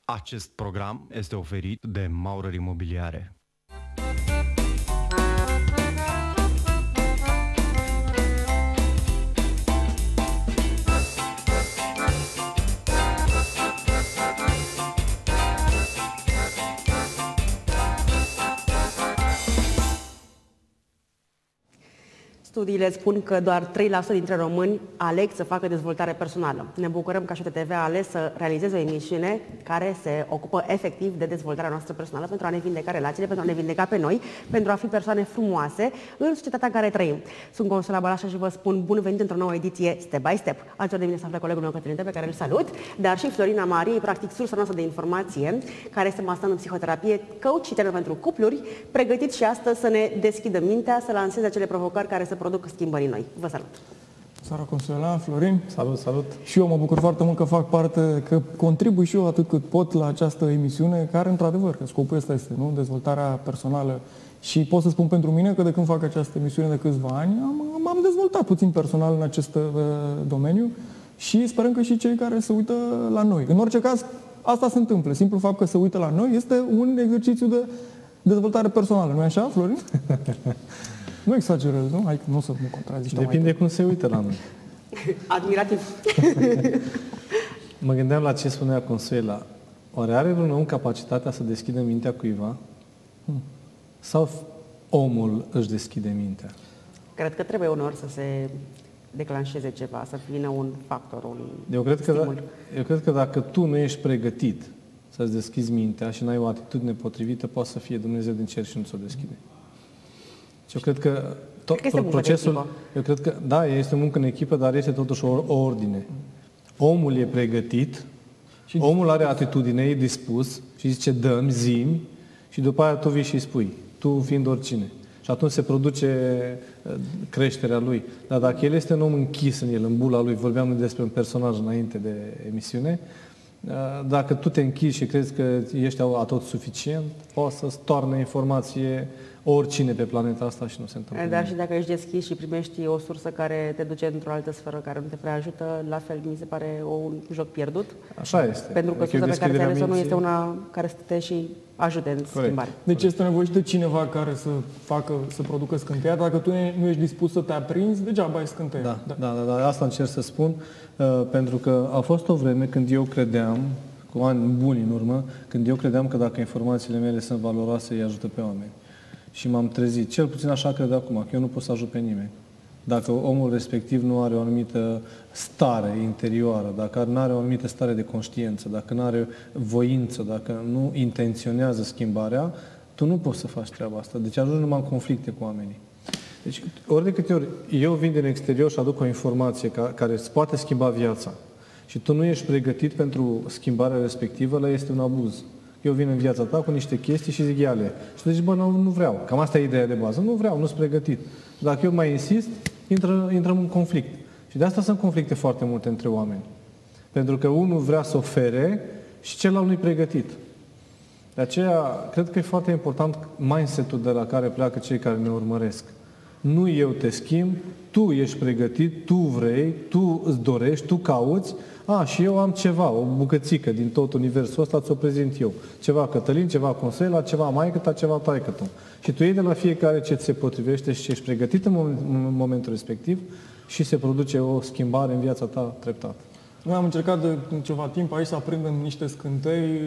Acest program este oferit de Maurer Imobiliare. Studiile spun că doar 3% dintre români aleg să facă dezvoltare personală. Ne bucurăm că ΣOTTV a ales să realizeze o emisiune care se ocupă efectiv de dezvoltarea noastră personală pentru a ne vindeca relațiile, pentru a ne vindeca pe noi, pentru a fi persoane frumoase în societatea în care trăim. Sunt Consuela Balașa și vă spun bun venit într-o nouă ediție Step by Step. Alături de mine se află colegul meu Cătălin, pe care îl salut, dar și Florina Marie, practic sursa noastră de informație, care este master în psihoterapie, coach și trainer pentru cupluri, pregătit și astăzi să ne deschidă mintea, să lanseze acele provocări care să producă schimbări în noi. Vă salut! Sara, Consuela, Florin. Salut, salut! Și eu mă bucur foarte mult că fac parte, că contribui și eu atât cât pot la această emisiune, care, într-adevăr, că scopul ăsta este, nu? Dezvoltarea personală. Și pot să spun pentru mine că de când fac această emisiune de câțiva ani, m-am dezvoltat puțin personal în acest domeniu și sperăm că și cei care se uită la noi. În orice caz, asta se întâmplă. Simplul fapt că se uită la noi este un exercițiu de dezvoltare personală. Nu-i așa, Florin? Nu exagerez, nu? Hai, nu să mă contrazici. Depinde cum se uită la noi. Admirativ. Mă gândeam la ce spunea Consuela. Oare are vreun om capacitatea să deschidă mintea cuiva? Sau omul își deschide mintea? Cred că trebuie uneori să se declanșeze ceva, să vină un factor, un stimul. Eu cred că dacă tu nu ești pregătit să-ți deschizi mintea și n-ai o atitudine potrivită, poate să fie Dumnezeu din cer și nu ți-o deschide. Și eu cred că procesul, eu cred că, da, este o muncă în echipă, dar este totuși o ordine. Omul e pregătit, și omul are atitudine, e dispus și zice dă-mi, zi-mi, și după aia tu vii și îi spui, tu fiind oricine. Și atunci se produce creșterea lui. Dar dacă el este un om închis în el, în bula lui, vorbeam despre un personaj înainte de emisiune, dacă tu te închizi și crezi că ești atot suficient, poți să-ți toarne informație oricine pe planeta asta și nu se întâmplă. Dar și dacă ești deschis și primești o sursă care te duce într-o altă sferă, care nu te prea ajută, la fel mi se pare un joc pierdut. Așa este. Pentru că sursa pe care ți-ai ales-o nu este una care să te și ajute în schimbare. Deci este nevoie și de cineva care să producă scânteia. Dacă tu nu ești dispus să te aprinzi, degeaba ai scânteia. Da, asta încerc să spun, pentru că a fost o vreme când eu credeam, cu ani buni în urmă, când eu credeam că dacă informațiile mele sunt valoroase, îi ajută pe oameni. Și m-am trezit, cel puțin așa cred acum, că eu nu pot să ajut pe nimeni. Dacă omul respectiv nu are o anumită stare interioară, dacă nu are o anumită stare de conștiință, dacă nu are voință, dacă nu intenționează schimbarea, tu nu poți să faci treaba asta. Deci ajungi numai în conflicte cu oamenii. Deci, ori de câte ori eu vin din exterior și aduc o informație care îți poate schimba viața și tu nu ești pregătit pentru schimbarea respectivă, ăla este un abuz. Eu vin în viața ta cu niște chestii și zic ia-le. Și tu zici, bă, nu vreau. Cam asta e ideea de bază. Nu vreau, nu-s pregătit. Dacă eu mai insist, intrăm în conflict. Și de asta sunt conflicte foarte multe între oameni. Pentru că unul vrea să ofere și celălalt nu-i pregătit. De aceea, cred că e foarte important mindset-ul de la care pleacă cei care ne urmăresc. Nu eu te schimb, tu ești pregătit, tu vrei, tu îți dorești, tu cauți, și eu am ceva, o bucățică din tot universul ăsta, ți-o prezint eu. Ceva Cătălin, ceva Consuela, ceva maică-ta, ceva taică-tu. Și tu iei de la fiecare ce ți se potrivește și ce ești pregătit în momentul respectiv și se produce o schimbare în viața ta treptat. Noi am încercat de ceva timp aici să aprindem niște scântei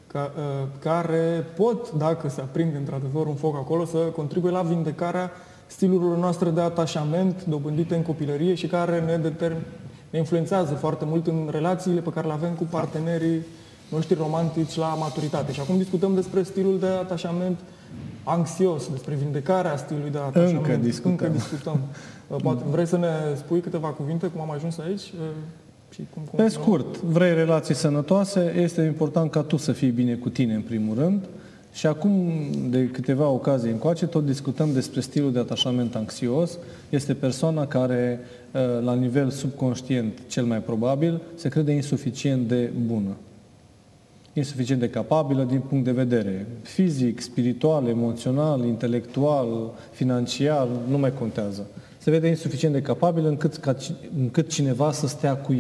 care pot, dacă se aprinde într-adevăr un foc acolo, să contribuie la vindecarea stilurilor noastre de atașament dobândite în copilărie și care ne influențează foarte mult în relațiile pe care le avem cu partenerii noștri romantici la maturitate. Și acum discutăm despre stilul de atașament anxios, despre vindecarea stilului de atașament. Încă discutăm. Poate vrei să ne spui câteva cuvinte cum am ajuns aici? Și Pe scurt, vrei relații sănătoase, este important ca tu să fii bine cu tine în primul rând. Și acum, de câteva ocazii încoace, tot discutăm despre stilul de atașament anxios. Este persoana care, la nivel subconștient, cel mai probabil, se crede insuficient de bună. Insuficient de capabilă din punct de vedere fizic, spiritual, emoțional, intelectual, financiar, nu mai contează. Se vede insuficient de capabilă încât cineva să stea cu ea.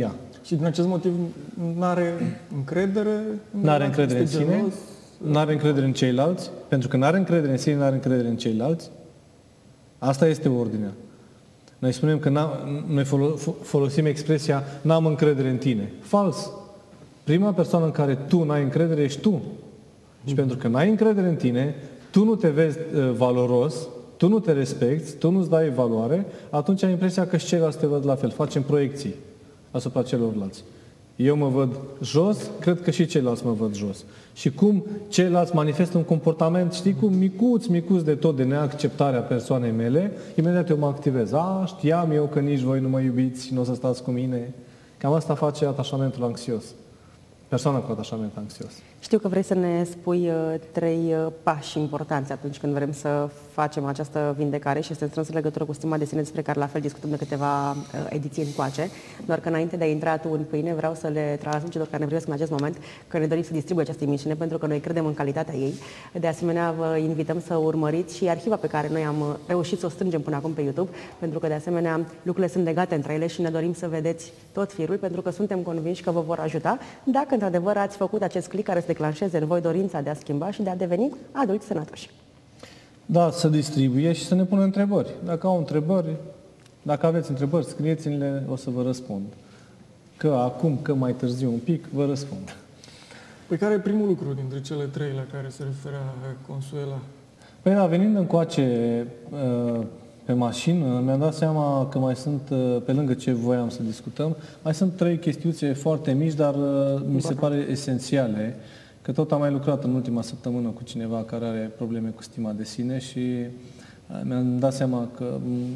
Și din acest motiv nu are încredere în sine, nu are încredere în ceilalți, pentru că nu are încredere în sine, nu are încredere în ceilalți. Asta este ordinea. Noi spunem că noi folosim expresia n-am încredere în tine. Fals. Prima persoană în care tu n-ai încredere ești tu. Și pentru că n-ai încredere în tine, tu nu te vezi valoros, tu nu te respecti, tu nu-ți dai valoare, atunci ai impresia că și ceilalți te văd la fel. Facem proiecții asupra celorlalți. Eu mă văd jos, cred că și ceilalți mă văd jos. Și cum ceilalți manifestă un comportament, știi cum, micuț de tot, de neacceptarea persoanei mele, imediat eu mă activez. Știam eu că nici voi nu mă iubiți și nu o să stați cu mine. Cam asta face atașamentul anxios. Persoana cu atașament anxios. Știu că vrei să ne spui 3 pași importanți atunci când vrem să facem această vindecare și este în strânsă legătură cu stima de sine, despre care la fel discutăm de câteva ediții încoace. Doar că înainte de a intra tu în pâine, vreau să le transmit celor care ne privesc în acest moment că ne dorim să distribuie această emisiune pentru că noi credem în calitatea ei. De asemenea, vă invităm să urmăriți și arhiva pe care noi am reușit să o strângem până acum pe YouTube, pentru că de asemenea lucrurile sunt legate între ele și ne dorim să vedeți tot firul, pentru că suntem convinși că vă vor ajuta dacă într-adevăr ați făcut acest click care să declanșeze în voi dorința de a schimba și de a deveni adulți sănătoși. Da, să distribuie și să ne pună întrebări. Dacă au întrebări, dacă aveți întrebări, scrieți-le, o să vă răspund. Că acum, că mai târziu un pic, vă răspund. Păi care e primul lucru dintre cele 3 la care se referea Consuela? Păi da, venind încoace pe mașină, mi-am dat seama că mai sunt, pe lângă ce voiam să discutăm, mai sunt 3 chestiuțe foarte mici, dar mi se pare esențiale. Că tot am mai lucrat în ultima săptămână cu cineva care are probleme cu stima de sine și mi-am dat seama că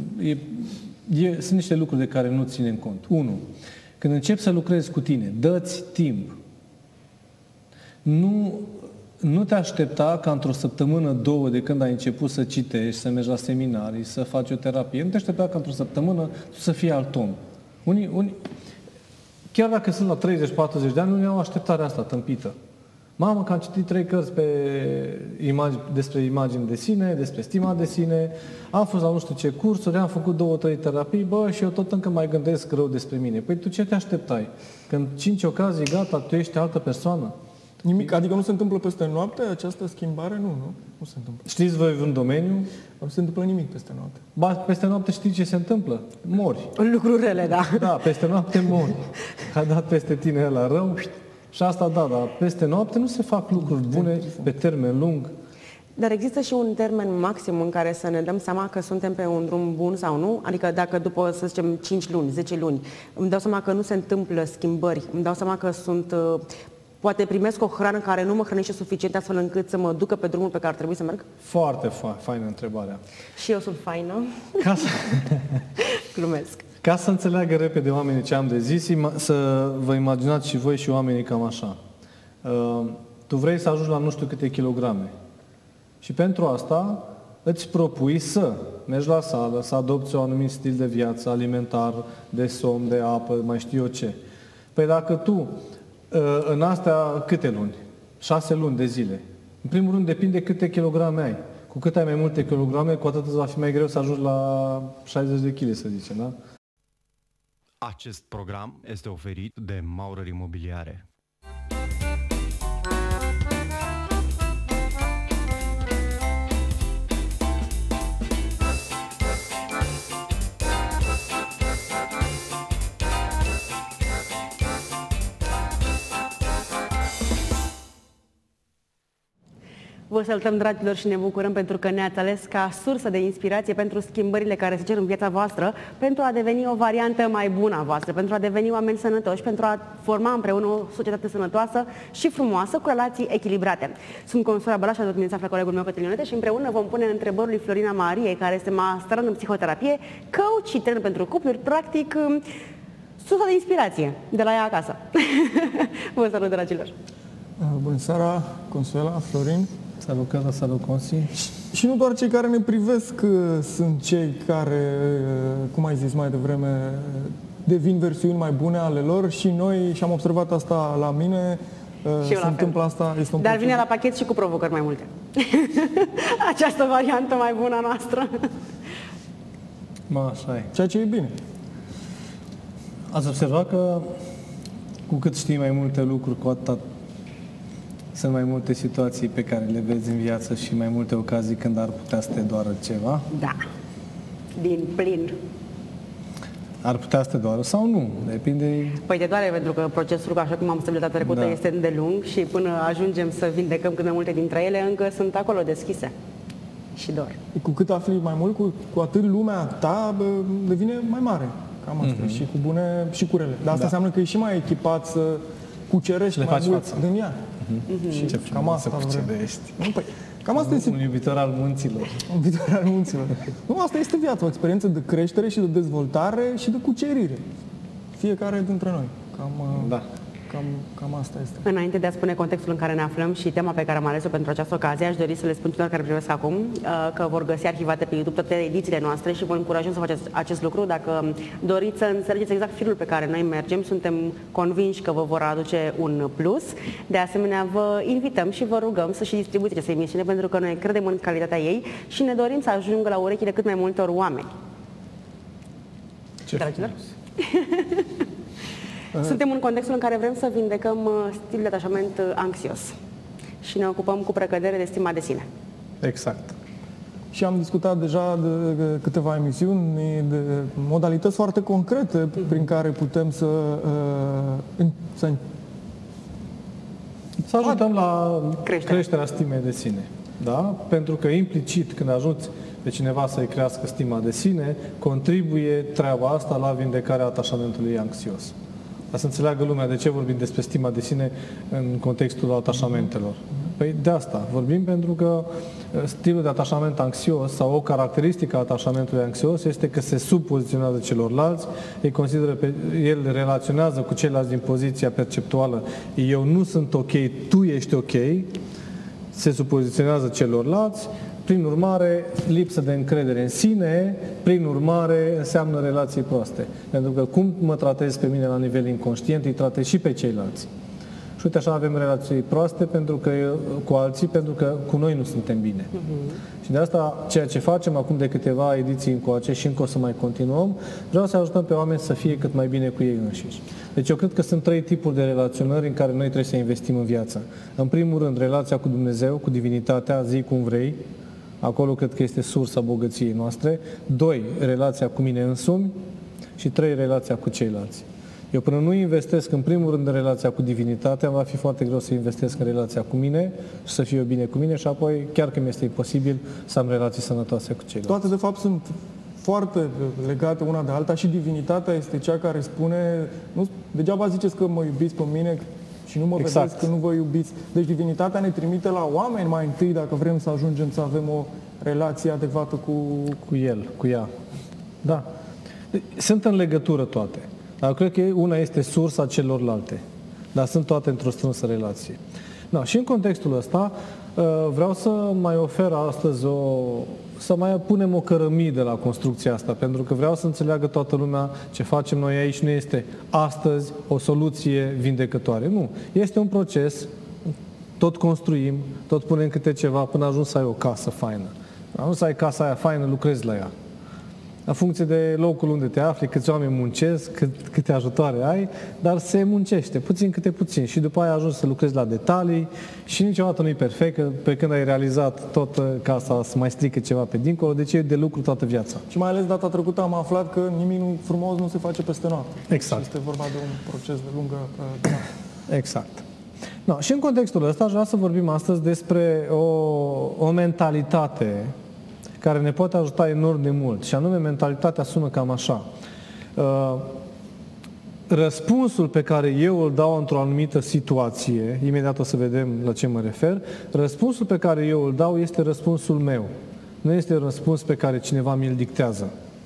sunt niște lucruri de care nu ținem cont. 1. Când începi să lucrezi cu tine, dă-ți timp. Nu te aștepta ca într-o săptămână, 2 de când ai început să citești, să mergi la seminarii, să faci o terapie, nu te aștepta ca într-o săptămână tu să fii alt om. Chiar dacă sunt la 30-40 de ani, unii au așteptarea asta tâmpită. Mamă, că am citit 3 cărți despre imagini de sine, despre stima de sine, am fost la nu știu ce cursuri, am făcut 2-3 terapii, și eu tot încă mai gândesc rău despre mine. Păi tu ce te așteptai? Când 5 ocazii, gata, tu ești altă persoană? Nimic, adică nu se întâmplă peste noapte această schimbare? Nu se întâmplă. Știți voi un domeniu? Nu se întâmplă nimic peste noapte. Ba, peste noapte știi ce se întâmplă? Mori. Lucruri rele, da. Da, peste noapte mori. A dat peste tine la rău și asta da, dar peste noapte nu se fac lucruri bune pe termen lung. Dar există și un termen maxim în care să ne dăm seama că suntem pe un drum bun sau nu? Adică dacă după, să zicem, 5 luni, 10 luni, îmi dau seama că nu se întâmplă schimbări, îmi dau seama că poate primesc o hrană care nu mă hrănește suficient astfel încât să mă ducă pe drumul pe care ar trebui să merg? Foarte faină întrebarea. Și eu sunt faină. Glumesc. Ca să înțeleagă repede oamenii ce am de zis, să vă imaginați și voi și oamenii cam așa. Tu vrei să ajungi la nu știu câte kilograme. Și pentru asta îți propui să mergi la sală, să adopți un anumit stil de viață, alimentar, de somn, de apă, mai știu eu ce. Păi dacă tu în astea câte luni? 6 luni de zile. În primul rând depinde câte kilograme ai. Cu cât ai mai multe kilograme, cu atât îți va fi mai greu să ajungi la 60 de kg, să zicem, da? Acest program este oferit de Maurer Imobiliare. Vă salutăm, dragilor, și ne bucurăm pentru că ne-ați ales ca sursă de inspirație pentru schimbările care se cer în viața voastră, pentru a deveni o variantă mai bună a voastră, pentru a deveni oameni sănătoși, pentru a forma împreună o societate sănătoasă și frumoasă, cu relații echilibrate. Sunt Consuela Bălaș, alături de mine se află colegul meu Cătălin Ionete și împreună vom pune întrebări lui Florina Marie, care este masterand în psihoterapie, coach și trainer pentru cupluri, practic sursa de inspirație de la ea acasă. Vă salut, dragilor! Bună seara, Consuela, Florin. Salut, Călă, salut, Consi. Și nu doar cei care ne privesc sunt cei care, cum ai zis mai devreme, devin versiuni mai bune ale lor și noi, și am observat asta la mine, se întâmplă asta. Este Dar vine la pachet și cu provocări mai multe. Această variantă mai bună a noastră. Așa e. Ceea ce e bine. Ați observat că cu cât știi mai multe lucruri, cu atât sunt mai multe situații pe care le vezi în viață și mai multe ocazii când ar putea să te doară ceva. Da. Din plin. Ar putea să te doară sau nu, depinde... Păi te doare pentru că procesul, așa cum am stabilit data trecută, este îndelung și până ajungem să vindecăm cât de multe dintre ele, încă sunt acolo deschise și dor. Cu cât afli mai mult, cu atât lumea ta devine mai mare. Cam asta. Și cu bune și cu rele. Dar asta înseamnă că e și mai echipat să cucerești mai mult din ea. Și ce cam asta să cucerești. Păi, cam asta este... Un iubitor al munților. Un iubitor al munților. Nu, asta este viața, o experiență de creștere și de dezvoltare și de cucerire. Fiecare dintre noi. Cam asta este. Înainte de a spune contextul în care ne aflăm și tema pe care am ales-o pentru această ocazie, aș dori să le spun celor care privesc acum că vor găsi arhivate pe YouTube toate edițiile noastre și vă încurajăm să faceți acest lucru. Dacă doriți să înțelegeți exact firul pe care noi mergem, suntem convinși că vă vor aduce un plus. De asemenea, vă invităm și vă rugăm să și distribuiți aceste emisiune, pentru că noi credem în calitatea ei și ne dorim să ajungă la urechile cât mai multor oameni. Dragilor? Suntem în contextul în care vrem să vindecăm stilul de atașament anxios și ne ocupăm cu precădere de stima de sine. Exact. Și am discutat deja de câteva emisiuni, de modalități foarte concrete prin care putem să ajutăm la creșterea stimei de sine. Da? Pentru că implicit, când ajungi pe cineva să-i crească stima de sine, contribuie treaba asta la vindecarea atașamentului anxios. Ca să înțeleagă lumea de ce vorbim despre stima de sine în contextul atașamentelor. Păi de asta vorbim, pentru că stilul de atașament anxios sau o caracteristică a atașamentului anxios este că se subpoziționează celorlalți, el relaționează cu ceilalți din poziția perceptuală, eu nu sunt ok, tu ești ok, se subpoziționează celorlalți, prin urmare, lipsă de încredere în sine, prin urmare, înseamnă relații proaste. Pentru că cum mă tratez pe mine la nivel inconștient, îi tratez și pe ceilalți. Și uite, așa avem relații proaste cu alții, pentru că cu noi nu suntem bine. Și de asta, ceea ce facem acum de câteva ediții încoace și încă o să mai continuăm, vreau să ajutăm pe oameni să fie cât mai bine cu ei înșiși. Deci eu cred că sunt 3 tipuri de relaționări în care noi trebuie să investim în viață. În primul rând, relația cu Dumnezeu, cu divinitatea, zi cum vrei. Acolo cred că este sursa bogăției noastre. 2. Relația cu mine însumi. Și 3. Relația cu ceilalți. Eu până nu investesc în primul rând în relația cu divinitatea, va fi foarte greu să investesc în relația cu mine și să fiu eu bine cu mine și apoi, chiar că mi-este imposibil, să am relații sănătoase cu ceilalți. Toate, de fapt, sunt foarte legate una de alta și divinitatea este cea care spune, nu, degeaba ziceți că mă iubiți pe mine și nu mă vedeți că nu vă iubiți. Deci divinitatea ne trimite la oameni mai întâi dacă vrem să ajungem să avem o relație adecvată cu el, cu ea. Da. Sunt în legătură toate. Dar cred că una este sursa celorlalte. Dar sunt toate într-o strânsă relație. Da, și în contextul ăsta vreau să mai ofer astăzi să mai punem o cărămidă la construcția asta, pentru că vreau să înțeleagă toată lumea ce facem noi aici nu este astăzi o soluție vindecătoare. Nu. Este un proces, tot construim, tot punem câte ceva până ajungi să ai o casă faină. Ajungi să ai casa aia faină, lucrezi la ea. În funcție de locul unde te afli, câți oameni muncesc, câte ajutoare ai, dar se muncește, puțin câte puțin. Și după aia ajungi să lucrezi la detalii și niciodată nu-i perfect, că pe când ai realizat tot casa să mai strică ceva pe dincolo, deci e de lucru toată viața. Și mai ales data trecută am aflat că nimic frumos nu se face peste noapte. Exact. Este vorba de un proces de lungă Exact. No, și în contextul ăsta aș vrea să vorbim astăzi despre o mentalitate care ne poate ajuta enorm de mult. Și anume, mentalitatea sună cam așa. Răspunsul pe care eu îl dau într-o anumită situație, imediat o să vedem la ce mă refer, răspunsul pe care eu îl dau este răspunsul meu. Nu este răspuns pe care cineva mi-l dictează.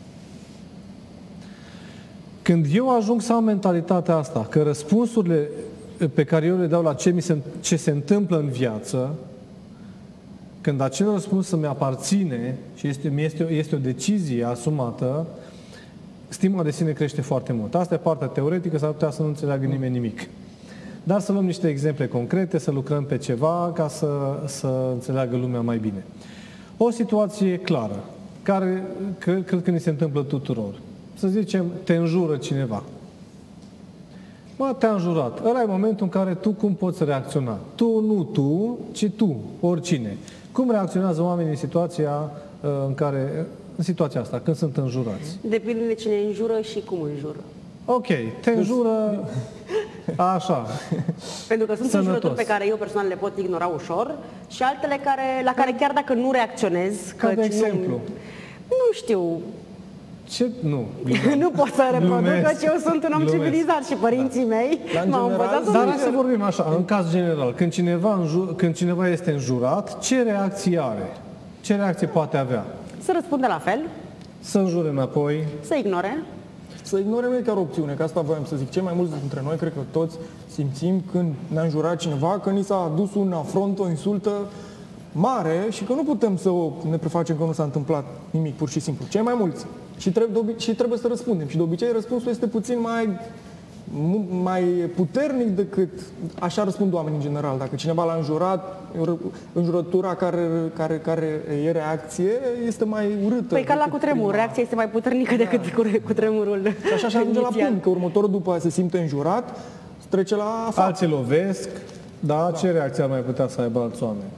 Când eu ajung să am mentalitatea asta, că răspunsurile pe care eu le dau la ce se întâmplă în viață, când acel răspuns îmi aparține și este o decizie asumată, stima de sine crește foarte mult. Asta e partea teoretică, s-ar putea să nu înțeleagă nimeni nimic. Dar să luăm niște exemple concrete, să lucrăm pe ceva ca să înțeleagă lumea mai bine. O situație clară, care cred că ni se întâmplă tuturor. Să zicem, te înjură cineva. Mă, te-am jurat. Ăla e momentul în care tu cum poți reacționa. Tu, nu tu, ci tu, oricine. Cum reacționează oamenii în situația în situația asta, când sunt înjurați? Depinde de cine înjură și cum înjură. Ok, te înjură așa. Pentru că sunt înjurături pe care eu personal le pot ignora ușor și altele la care chiar dacă nu reacționez, Ca de exemplu? Nu știu. Ce? Nu. Nu pot să reproduc că eu sunt un om civilizat și părinții mei m-au învățat să Dar hai să vorbim așa, în caz general, când cineva este înjurat, ce reacție are? Ce reacție poate avea? să răspundă la fel, Să înjure înapoi. să ignore. Să ignorăm nu e chiar o opțiune, că asta voiam să zic. Cei mai mulți dintre noi, cred că toți simțim când ne-a înjurat cineva, că ni s-a adus un afront, o insultă mare și că nu putem să ne prefacem că nu s-a întâmplat nimic, pur și simplu. Cei mai mulți. Și trebuie să răspundem. Și de obicei răspunsul este puțin mai puternic decât așa răspund oamenii în general. Dacă cineva l-a înjurat, înjurătura care e reacție este mai urâtă. Păi ca la cutremur, reacția este mai puternică decât cutremurul. Și așa ajunge la punct, că următorul după aia se simte înjurat, trece la față. Alții lovesc, da, ce reacție ar mai putea să aibă alți oameni?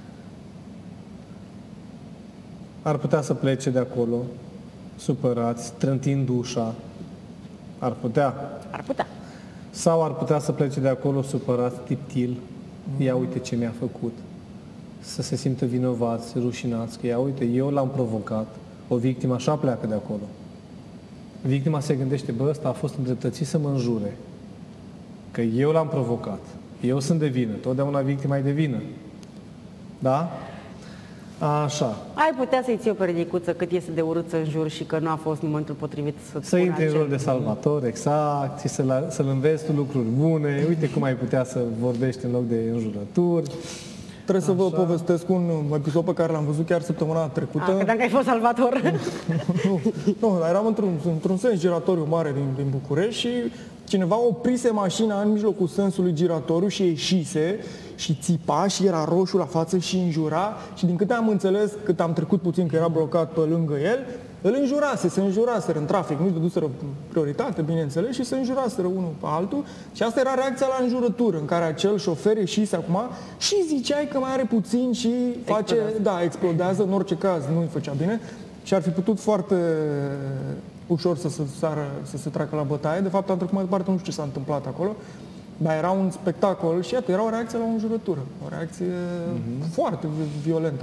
Ar putea să plece de acolo, supărați, trântind ușa. Ar putea. Ar putea. Sau ar putea să plece de acolo supărați, tiptil. Ia uite ce mi-a făcut. Să se simtă vinovați, rușinați, că ia uite, eu l-am provocat. O victimă așa pleacă de acolo. Victima se gândește, bă, ăsta a fost îndreptățit să mă înjure. Că eu l-am provocat. Eu sunt de vină. Totdeauna victima e de vină. Da? Așa. Ai putea să-i ții o peridicuță cât este de urât să înjuri și că nu a fost momentul potrivit să intri în rol de salvator, exact, și să-l înveți tu lucruri bune. Uite cum ai putea să vorbești în loc de înjurături. Trebuie să vă povestesc un episod pe care l-am văzut chiar săptămâna trecută. Credeam că ai fost salvator. Nu, eram într-un sens giratoriu mare din București și cineva oprise mașina în mijlocul sensului giratoriu și ieșise și țipa și era roșu la față și înjura și din câte am înțeles, cât am trecut puțin că era blocat pe lângă el, îl înjurase, se înjuraseră în trafic, nu-i dăduseră prioritate, bineînțeles, și se înjuraseră unul pe altul și asta era reacția la înjurătură, în care acel șofer ieșise acum și ziceai că mai are puțin și face, explodează, în orice caz nu-i făcea bine și ar fi putut foarte ușor să se treacă la bătaie. De fapt, am trecut mai departe, nu știu ce s-a întâmplat acolo, dar era un spectacol și iată, era o reacție la o înjurătură, o reacție foarte violentă.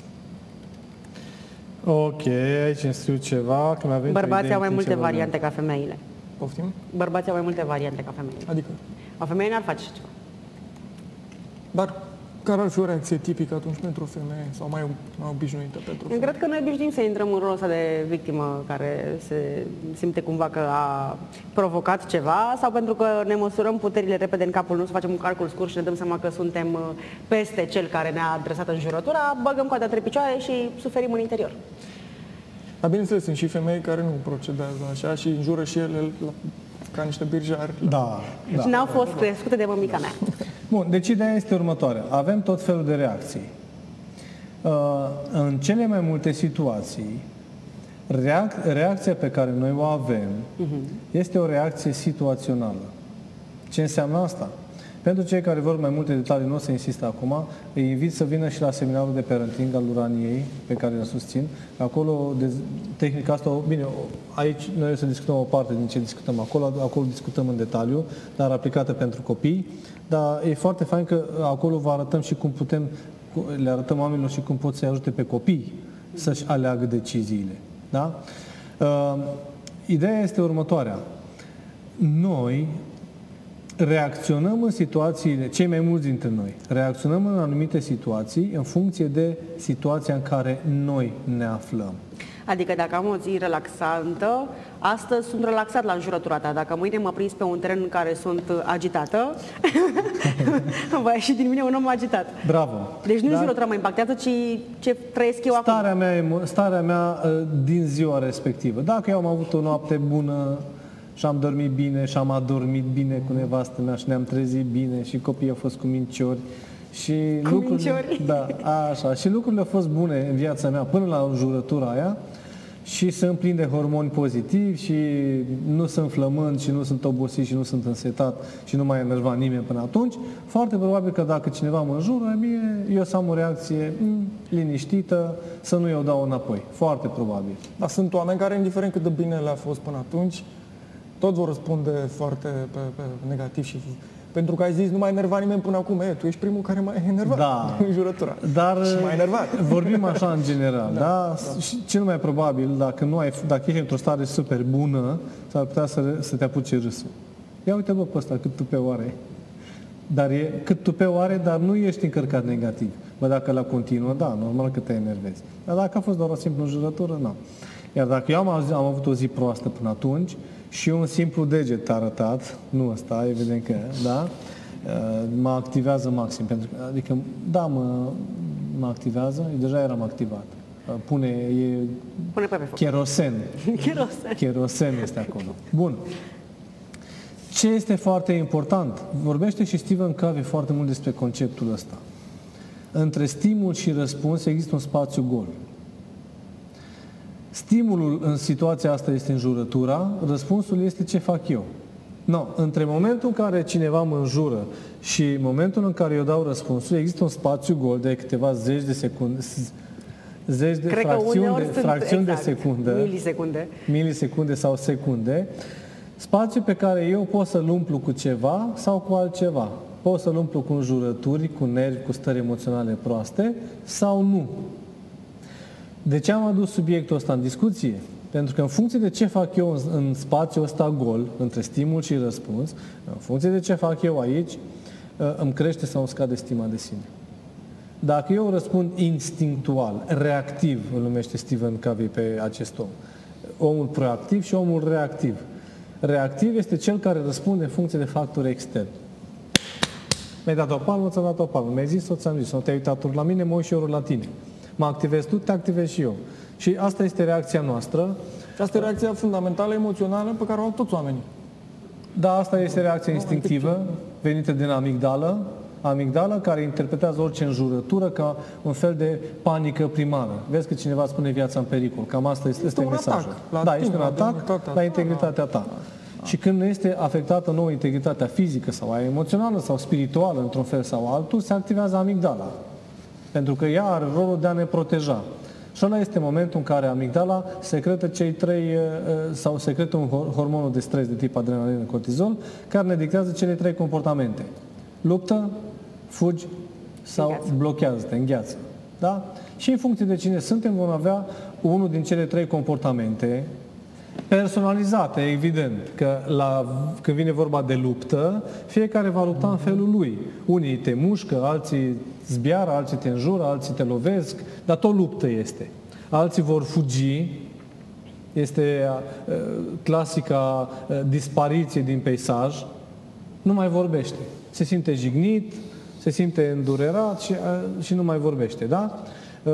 Ok, aici îmi scriu ceva. Bărbații au mai multe variante ca femeile. Poftim? Bărbații au mai multe variante ca femeile. Adică? O femeie n-ar face ceva. Dar care ar fi o reacție tipică atunci pentru o femeie sau mai obișnuită pentru o femeie? Eu cred că noi obișnuim să intrăm în rolul ăsta de victimă care se simte cumva că a provocat ceva sau pentru că ne măsurăm puterile repede în capul nostru, facem un calcul scurt și ne dăm seama că suntem peste cel care ne-a adresat înjurătura, băgăm coada între picioare și suferim în interior. Dar bineînțeles, sunt și femei care nu procedează așa și înjură și ele ca niște birjari. Da. Deci n-au fost crescute de mămica mea. Bun, deci ideea este următoarea. Avem tot felul de reacții. În cele mai multe situații, reacția pe care noi o avem este o reacție situațională. Ce înseamnă asta? Pentru cei care vor mai multe detalii, nu o să insist acum, îi invit să vină și la seminarul de parenting al Uraniei, pe care îl susțin. Acolo, tehnica asta, bine, aici noi o să discutăm o parte din ce discutăm acolo discutăm în detaliu, dar aplicată pentru copii. Dar e foarte fain că acolo vă arătăm și cum le arătăm oamenilor și cum pot să-i ajute pe copii să-și aleagă deciziile. Da? Ideea este următoarea. Noi reacționăm în situațiile, cei mai mulți dintre noi, reacționăm în anumite situații în funcție de situația în care noi ne aflăm. Adică dacă am o zi relaxantă, astăzi sunt relaxat la înjurătura ta. Dacă mâine mă prins pe un tren în care sunt agitată, va ieși din mine un om agitat. Bravo! Deci nu înjurătura mă impactează, ci ce trăiesc eu acum. Starea mea din ziua respectivă. Dacă eu am avut o noapte bună și am dormit bine și am adormit bine cu nevastă mea și ne-am trezit bine și copiii au fost cu minciori și minciori? Da, așa. Și lucrurile au fost bune în viața mea până la înjurătura aia. și sunt plini de hormoni pozitivi și nu sunt flămând și nu sunt obosit și nu sunt însetat și nu mai enerva nimeni până atunci, foarte probabil că dacă cineva mă înjură, bine, eu să am o reacție liniștită, să nu i-o dau înapoi. Foarte probabil. Dar sunt oameni care, indiferent cât de bine le-a fost până atunci, tot vor răspunde foarte pe negativ și pentru că ai zis, nu mai enerva nimeni până acum. Tu ești primul care m-a enervat în jurătura. Dar și m-a enervat. Vorbim așa în general, da? Și cel mai probabil, dacă ești într-o stare super bună, s-ar putea să te apuce râsul. Ia uite, bă, pe ăsta, cât tupeu are. Cât tupeu are, dar nu ești încărcat negativ. Bă, dacă la continuă, da, normal că te enervezi. Dar dacă a fost doar o simplă înjurătură, nu. Iar dacă eu am avut o zi proastă până atunci, și un simplu deget arătat, nu ăsta, evident că, da, mă activează maxim. Adică, da, mă activează, deja eram activat. Pune pe foc. Kerosen. Kerosen este acolo. Bun. Ce este foarte important? Vorbește și Stephen Covey foarte mult despre conceptul ăsta. Între stimul și răspuns există un spațiu gol. Stimulul în situația asta este înjurătura, răspunsul este ce fac eu. No, între momentul în care cineva mă înjură și momentul în care eu dau răspunsul, există un spațiu gol de câteva zeci de secunde, fracțiuni de secundă, milisecunde sau secunde, spațiu pe care eu pot să-l umplu cu ceva sau cu altceva. Pot să-l umplu cu înjurături, cu nervi, cu stări emoționale proaste sau nu. De ce am adus subiectul ăsta în discuție? Pentru că în funcție de ce fac eu în spațiul ăsta gol, între stimul și răspuns, în funcție de ce fac eu aici, îmi crește sau îmi scade stima de sine. Dacă eu răspund instinctual, reactiv, îl numește Stephen Covey pe acest om, omul proactiv și omul reactiv. Reactiv este cel care răspunde în funcție de factori externi. Mi-ai dat o palmă, ți-am dat o palmă. Mi-ai zis-o, ți-am zis-o. Nu te-ai uitat ori la mine, mă uit și eu ori la tine. Mă activezi tu, te activez și eu. Și asta este reacția noastră. Asta e reacția fundamentală, emoțională, pe care o au toți oamenii. Da, asta este reacția instinctivă, venită din amigdală. Amigdală care interpretează orice înjurătură ca un fel de panică primară. Vezi că cineva spune viața în pericol. Cam asta este mesajul. Da, este un atac la integritatea ta. Și când este afectată nouă integritatea fizică sau emoțională sau spirituală, într-un fel sau altul, se activează amigdala. Pentru că ea are rolul de a ne proteja. Și ăla este momentul în care amigdala secretă secretă un hormonul de stres de tip adrenalină, cortizol, care ne dictează cele 3 comportamente. Luptă, fugi sau blochează-te, îngheață. Da? Și în funcție de cine suntem, vom avea unul din cele 3 comportamente personalizate, evident, că când vine vorba de luptă, fiecare va lupta în felul lui. Unii te mușcă, alții zbiară, alții te înjură, alții te lovesc, dar tot luptă este. Alții vor fugi, este clasica dispariție din peisaj, nu mai vorbește. Se simte jignit, se simte îndurerat și nu mai vorbește, da?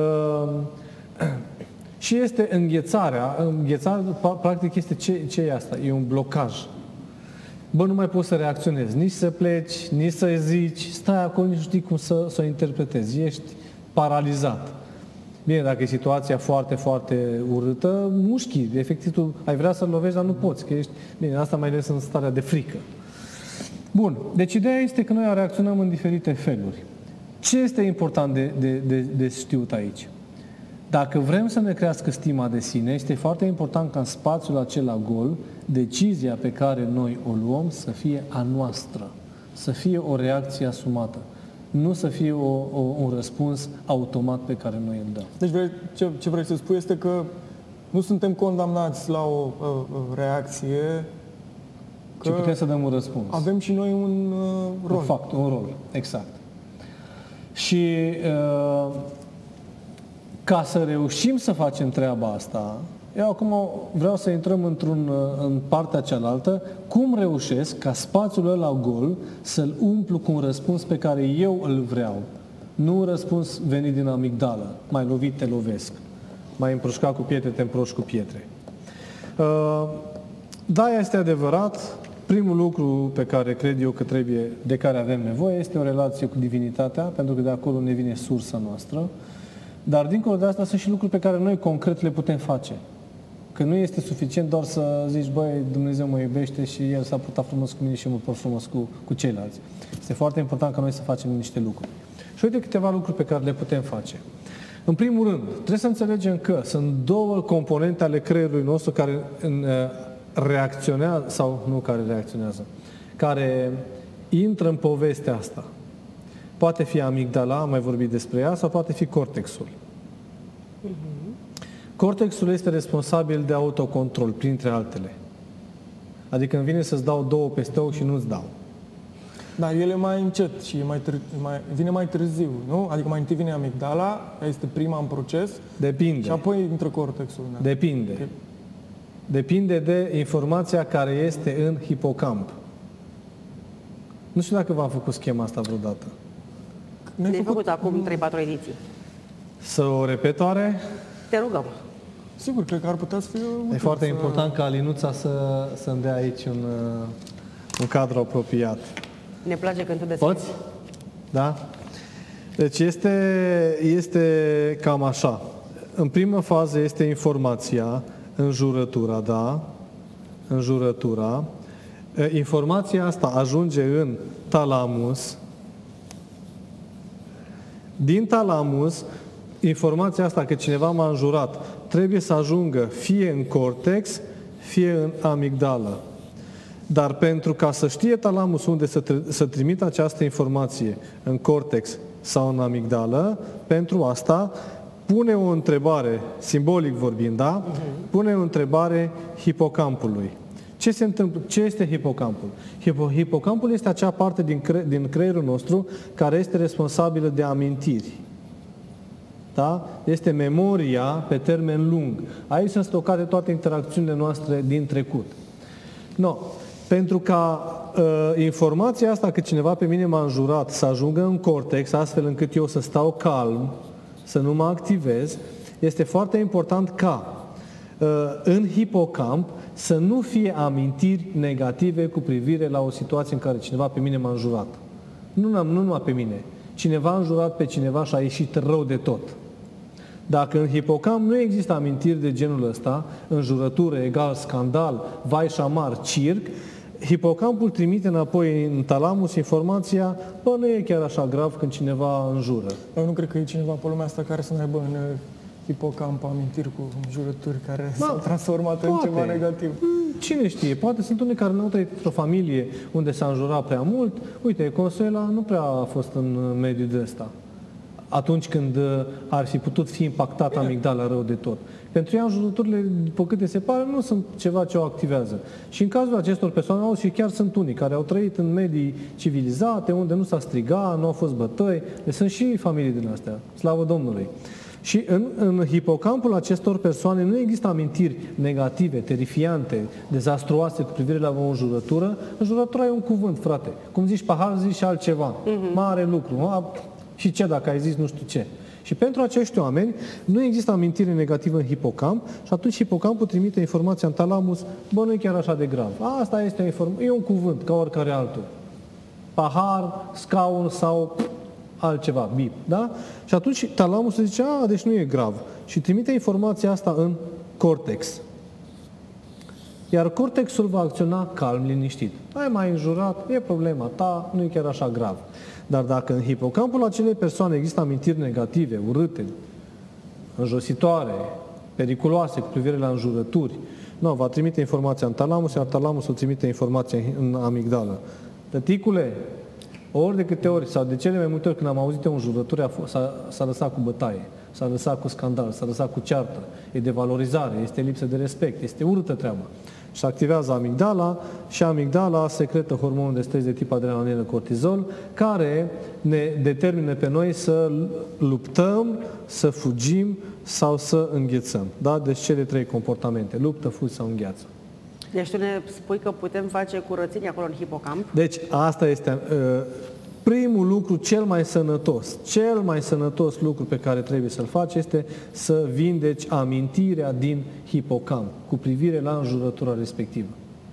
Și este înghețarea. Înghețarea, practic, este ce e asta? E un blocaj. Bă, nu mai poți să reacționezi, nici să pleci, nici să zici, stai acolo, nici nu știi cum să o interpretezi. Ești paralizat. Bine, dacă e situația foarte, foarte urâtă, mușchi. Efectiv, tu ai vrea să-l lovești, dar nu poți. Că ești... Bine, asta mai ales în starea de frică. Bun. Deci ideea este că noi reacționăm în diferite feluri. Ce este important de știut aici? Dacă vrem să ne crească stima de sine, este foarte important ca în spațiul acela gol, decizia pe care noi o luăm să fie a noastră, să fie o reacție asumată, nu să fie un răspuns automat pe care noi îl dăm. Deci ce vrei să spui este că nu suntem condamnați la o reacție, că putem să dăm un răspuns. Avem și noi un rol. Un rol, exact. Și ca să reușim să facem treaba asta, eu acum vreau să intrăm în partea cealaltă, cum reușesc ca spațiul ăla gol să-l umplu cu un răspuns pe care eu îl vreau. Nu un răspuns venit din amigdală, mai lovit te lovesc, mai împroșcat cu pietre te împroști cu pietre. Da, este adevărat, primul lucru pe care cred eu că de care avem nevoie este o relație cu divinitatea, pentru că de acolo ne vine sursa noastră. Dar dincolo de asta sunt și lucruri pe care noi concret le putem face. Că nu este suficient doar să zici, băi, Dumnezeu mă iubește și El s-a purtat frumos cu mine și eu mă port frumos cu ceilalți. Este foarte important ca noi să facem niște lucruri. Și uite câteva lucruri pe care le putem face. În primul rând, trebuie să înțelegem că sunt două componente ale creierului nostru care reacționează, sau nu care reacționează, care intră în povestea asta. Poate fi amigdala, am mai vorbit despre ea, sau poate fi cortexul. Cortexul este responsabil de autocontrol, printre altele. Adică îmi vine să-ți dau două peste ochi și nu-ți dau. Dar el e mai încet și vine mai târziu, nu? Adică mai întâi vine amigdala, este prima în proces. Depinde. Și apoi intră cortexul. Da. Depinde. Okay. Depinde de informația care este în hipocamp. Nu știu dacă v-am făcut schema asta vreodată. Ne-ai făcut acum 3-4 ediții. Să o repet oare? Te rugăm. Sigur, cred că ar putea să fie util. E foarte important ca Alinuța să-mi dea aici un cadru apropiat. Ne place când tu deschizi. Poți? Da? Deci este cam așa. În prima fază este informația, înjurătura, da? Înjurătura. Informația asta ajunge în talamus. Din talamus, informația asta că cineva m-a înjurat trebuie să ajungă fie în cortex, fie în amigdală. Dar pentru ca să știe talamus unde să trimită această informație, în cortex sau în amigdală, pentru asta pune o întrebare, simbolic vorbind, da? Pune o întrebare hipocampului. Ce se întâmplă? Ce este hipocampul? Hipocampul este acea parte din creierul nostru care este responsabilă de amintiri. Da? Este memoria pe termen lung. Aici sunt stocate toate interacțiunile noastre din trecut. No. Pentru ca informația asta că cineva pe mine m-a înjurat să ajungă în cortex, astfel încât eu să stau calm, să nu mă activez, este foarte important ca în hipocamp să nu fie amintiri negative cu privire la o situație în care cineva pe mine m-a înjurat. Nu numai pe mine. Cineva a înjurat pe cineva și a ieșit rău de tot. Dacă în hipocamp nu există amintiri de genul ăsta, înjurătură egal scandal, vai și amar, circ, hipocampul trimite înapoi în talamus informația, bă, nu e chiar așa grav când cineva înjură. Eu nu cred că e cineva pe lumea asta care să nu aibă în hipocamp amintiri cu înjurături care s-au transformat în ceva negativ. Cine știe? Poate sunt unii care nu au trăit într-o familie unde s-a înjurat prea mult. Uite, Consuela nu prea a fost în mediul de ăsta. Atunci când ar fi putut fi impactat amigdala rău de tot. Pentru ea, înjurăturile, după câte se pare, nu sunt ceva ce o activează. Și în cazul acestor persoane, și chiar sunt unii care au trăit în medii civilizate, unde nu s-a strigat, nu au fost bătăi, deci sunt și familii din astea, slavă Domnului. Și în hipocampul acestor persoane nu există amintiri negative, terifiante, dezastruoase cu privire la o înjurătură. Înjurătura e un cuvânt, frate. Cum zici pahar, zici și altceva. Mare lucru. Și ce dacă ai zis nu știu ce? Și pentru acești oameni nu există amintire negativă în hipocamp și atunci hipocampul trimite informația în talamus, bă, nu e chiar așa de grav. Asta este o informație, e un cuvânt, ca oricare altul. Pahar, scaun sau altceva, bip, da? Și atunci talamusul zice, deci nu e grav. Și trimite informația asta în cortex. Iar cortexul va acționa calm, liniștit. Ai mai înjurat, e problema ta, nu e chiar așa grav. Dar dacă în hipocampul acelei persoane există amintiri negative, urâte, înjositoare, periculoase cu privire la înjurături, va trimite informația în talamus, iar talamusul trimite informația în amigdală. Tăticule, ori de câte ori, sau de cele mai multe ori când am auzit o înjurătură, s-a lăsat cu bătaie, s-a lăsat cu scandal, s-a lăsat cu ceartă, e devalorizare, este lipsă de respect, este urâtă treaba. Și activează amigdala și amigdala secretă hormonul de stres de tip adrenalină cortizol, care ne determină pe noi să luptăm, să fugim sau să înghețăm. Da? Deci cele trei comportamente, luptă, fugi sau îngheață. Deci tu ne spui că putem face curățenie acolo în hipocamp? Deci asta este primul lucru cel mai sănătos lucru pe care trebuie să-l faci este să vindeci amintirea din hipocamp cu privire la înjurătura respectivă.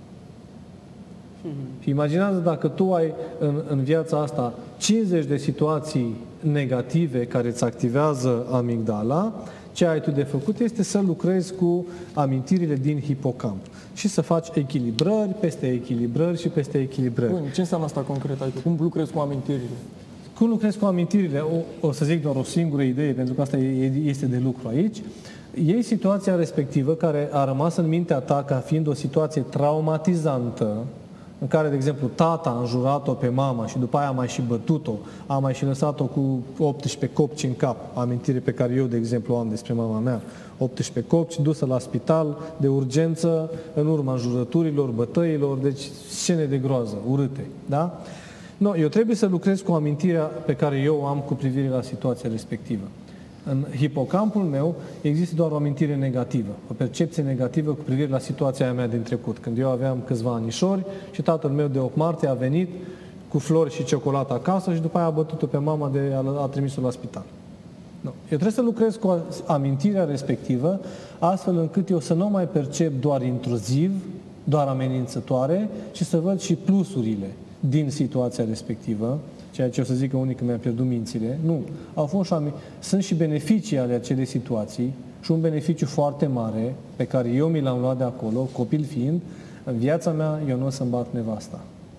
Și imaginează dacă tu ai în viața asta 50 de situații negative care îți activează amigdala, Ce ai tu de făcut este să lucrezi cu amintirile din hipocamp și să faci echilibrări peste echilibrări și peste echilibrări. Bun, ce înseamnă asta concret? Adică cum lucrezi cu amintirile? Cum lucrezi cu amintirile? O să zic doar o singură idee, pentru că asta este de lucru aici. Iei situația respectivă care a rămas în mintea ta ca fiind o situație traumatizantă, în care, de exemplu, tata a înjurat-o pe mama și după aia a mai și bătut-o, a mai și lăsat-o cu 18 copci în cap, amintire pe care eu, de exemplu, am despre mama mea, 18 copci, dusă la spital de urgență în urma înjurăturilor, bătăilor, deci scene de groază, urâte, da? No, eu trebuie să lucrez cu amintirea pe care eu o am cu privire la situația respectivă. În hipocampul meu există doar o amintire negativă, o percepție negativă cu privire la situația mea din trecut. Când eu aveam câțiva anișori și tatăl meu de 8 martie a venit cu flori și ciocolată acasă și după aia a bătut-o pe mama a trimis-o la spital. Nu. Eu trebuie să lucrez cu amintirea respectivă astfel încât eu să nu mai percep doar intruziv, doar amenințătoare, ci să văd și plusurile din situația respectivă, ceea ce o să zic că unii că mi-a pierdut mințile. Nu. Sunt și beneficii ale acelei situații și un beneficiu foarte mare pe care eu mi l-am luat de acolo, copil fiind, în viața mea eu nu o să-mi bat nevasta.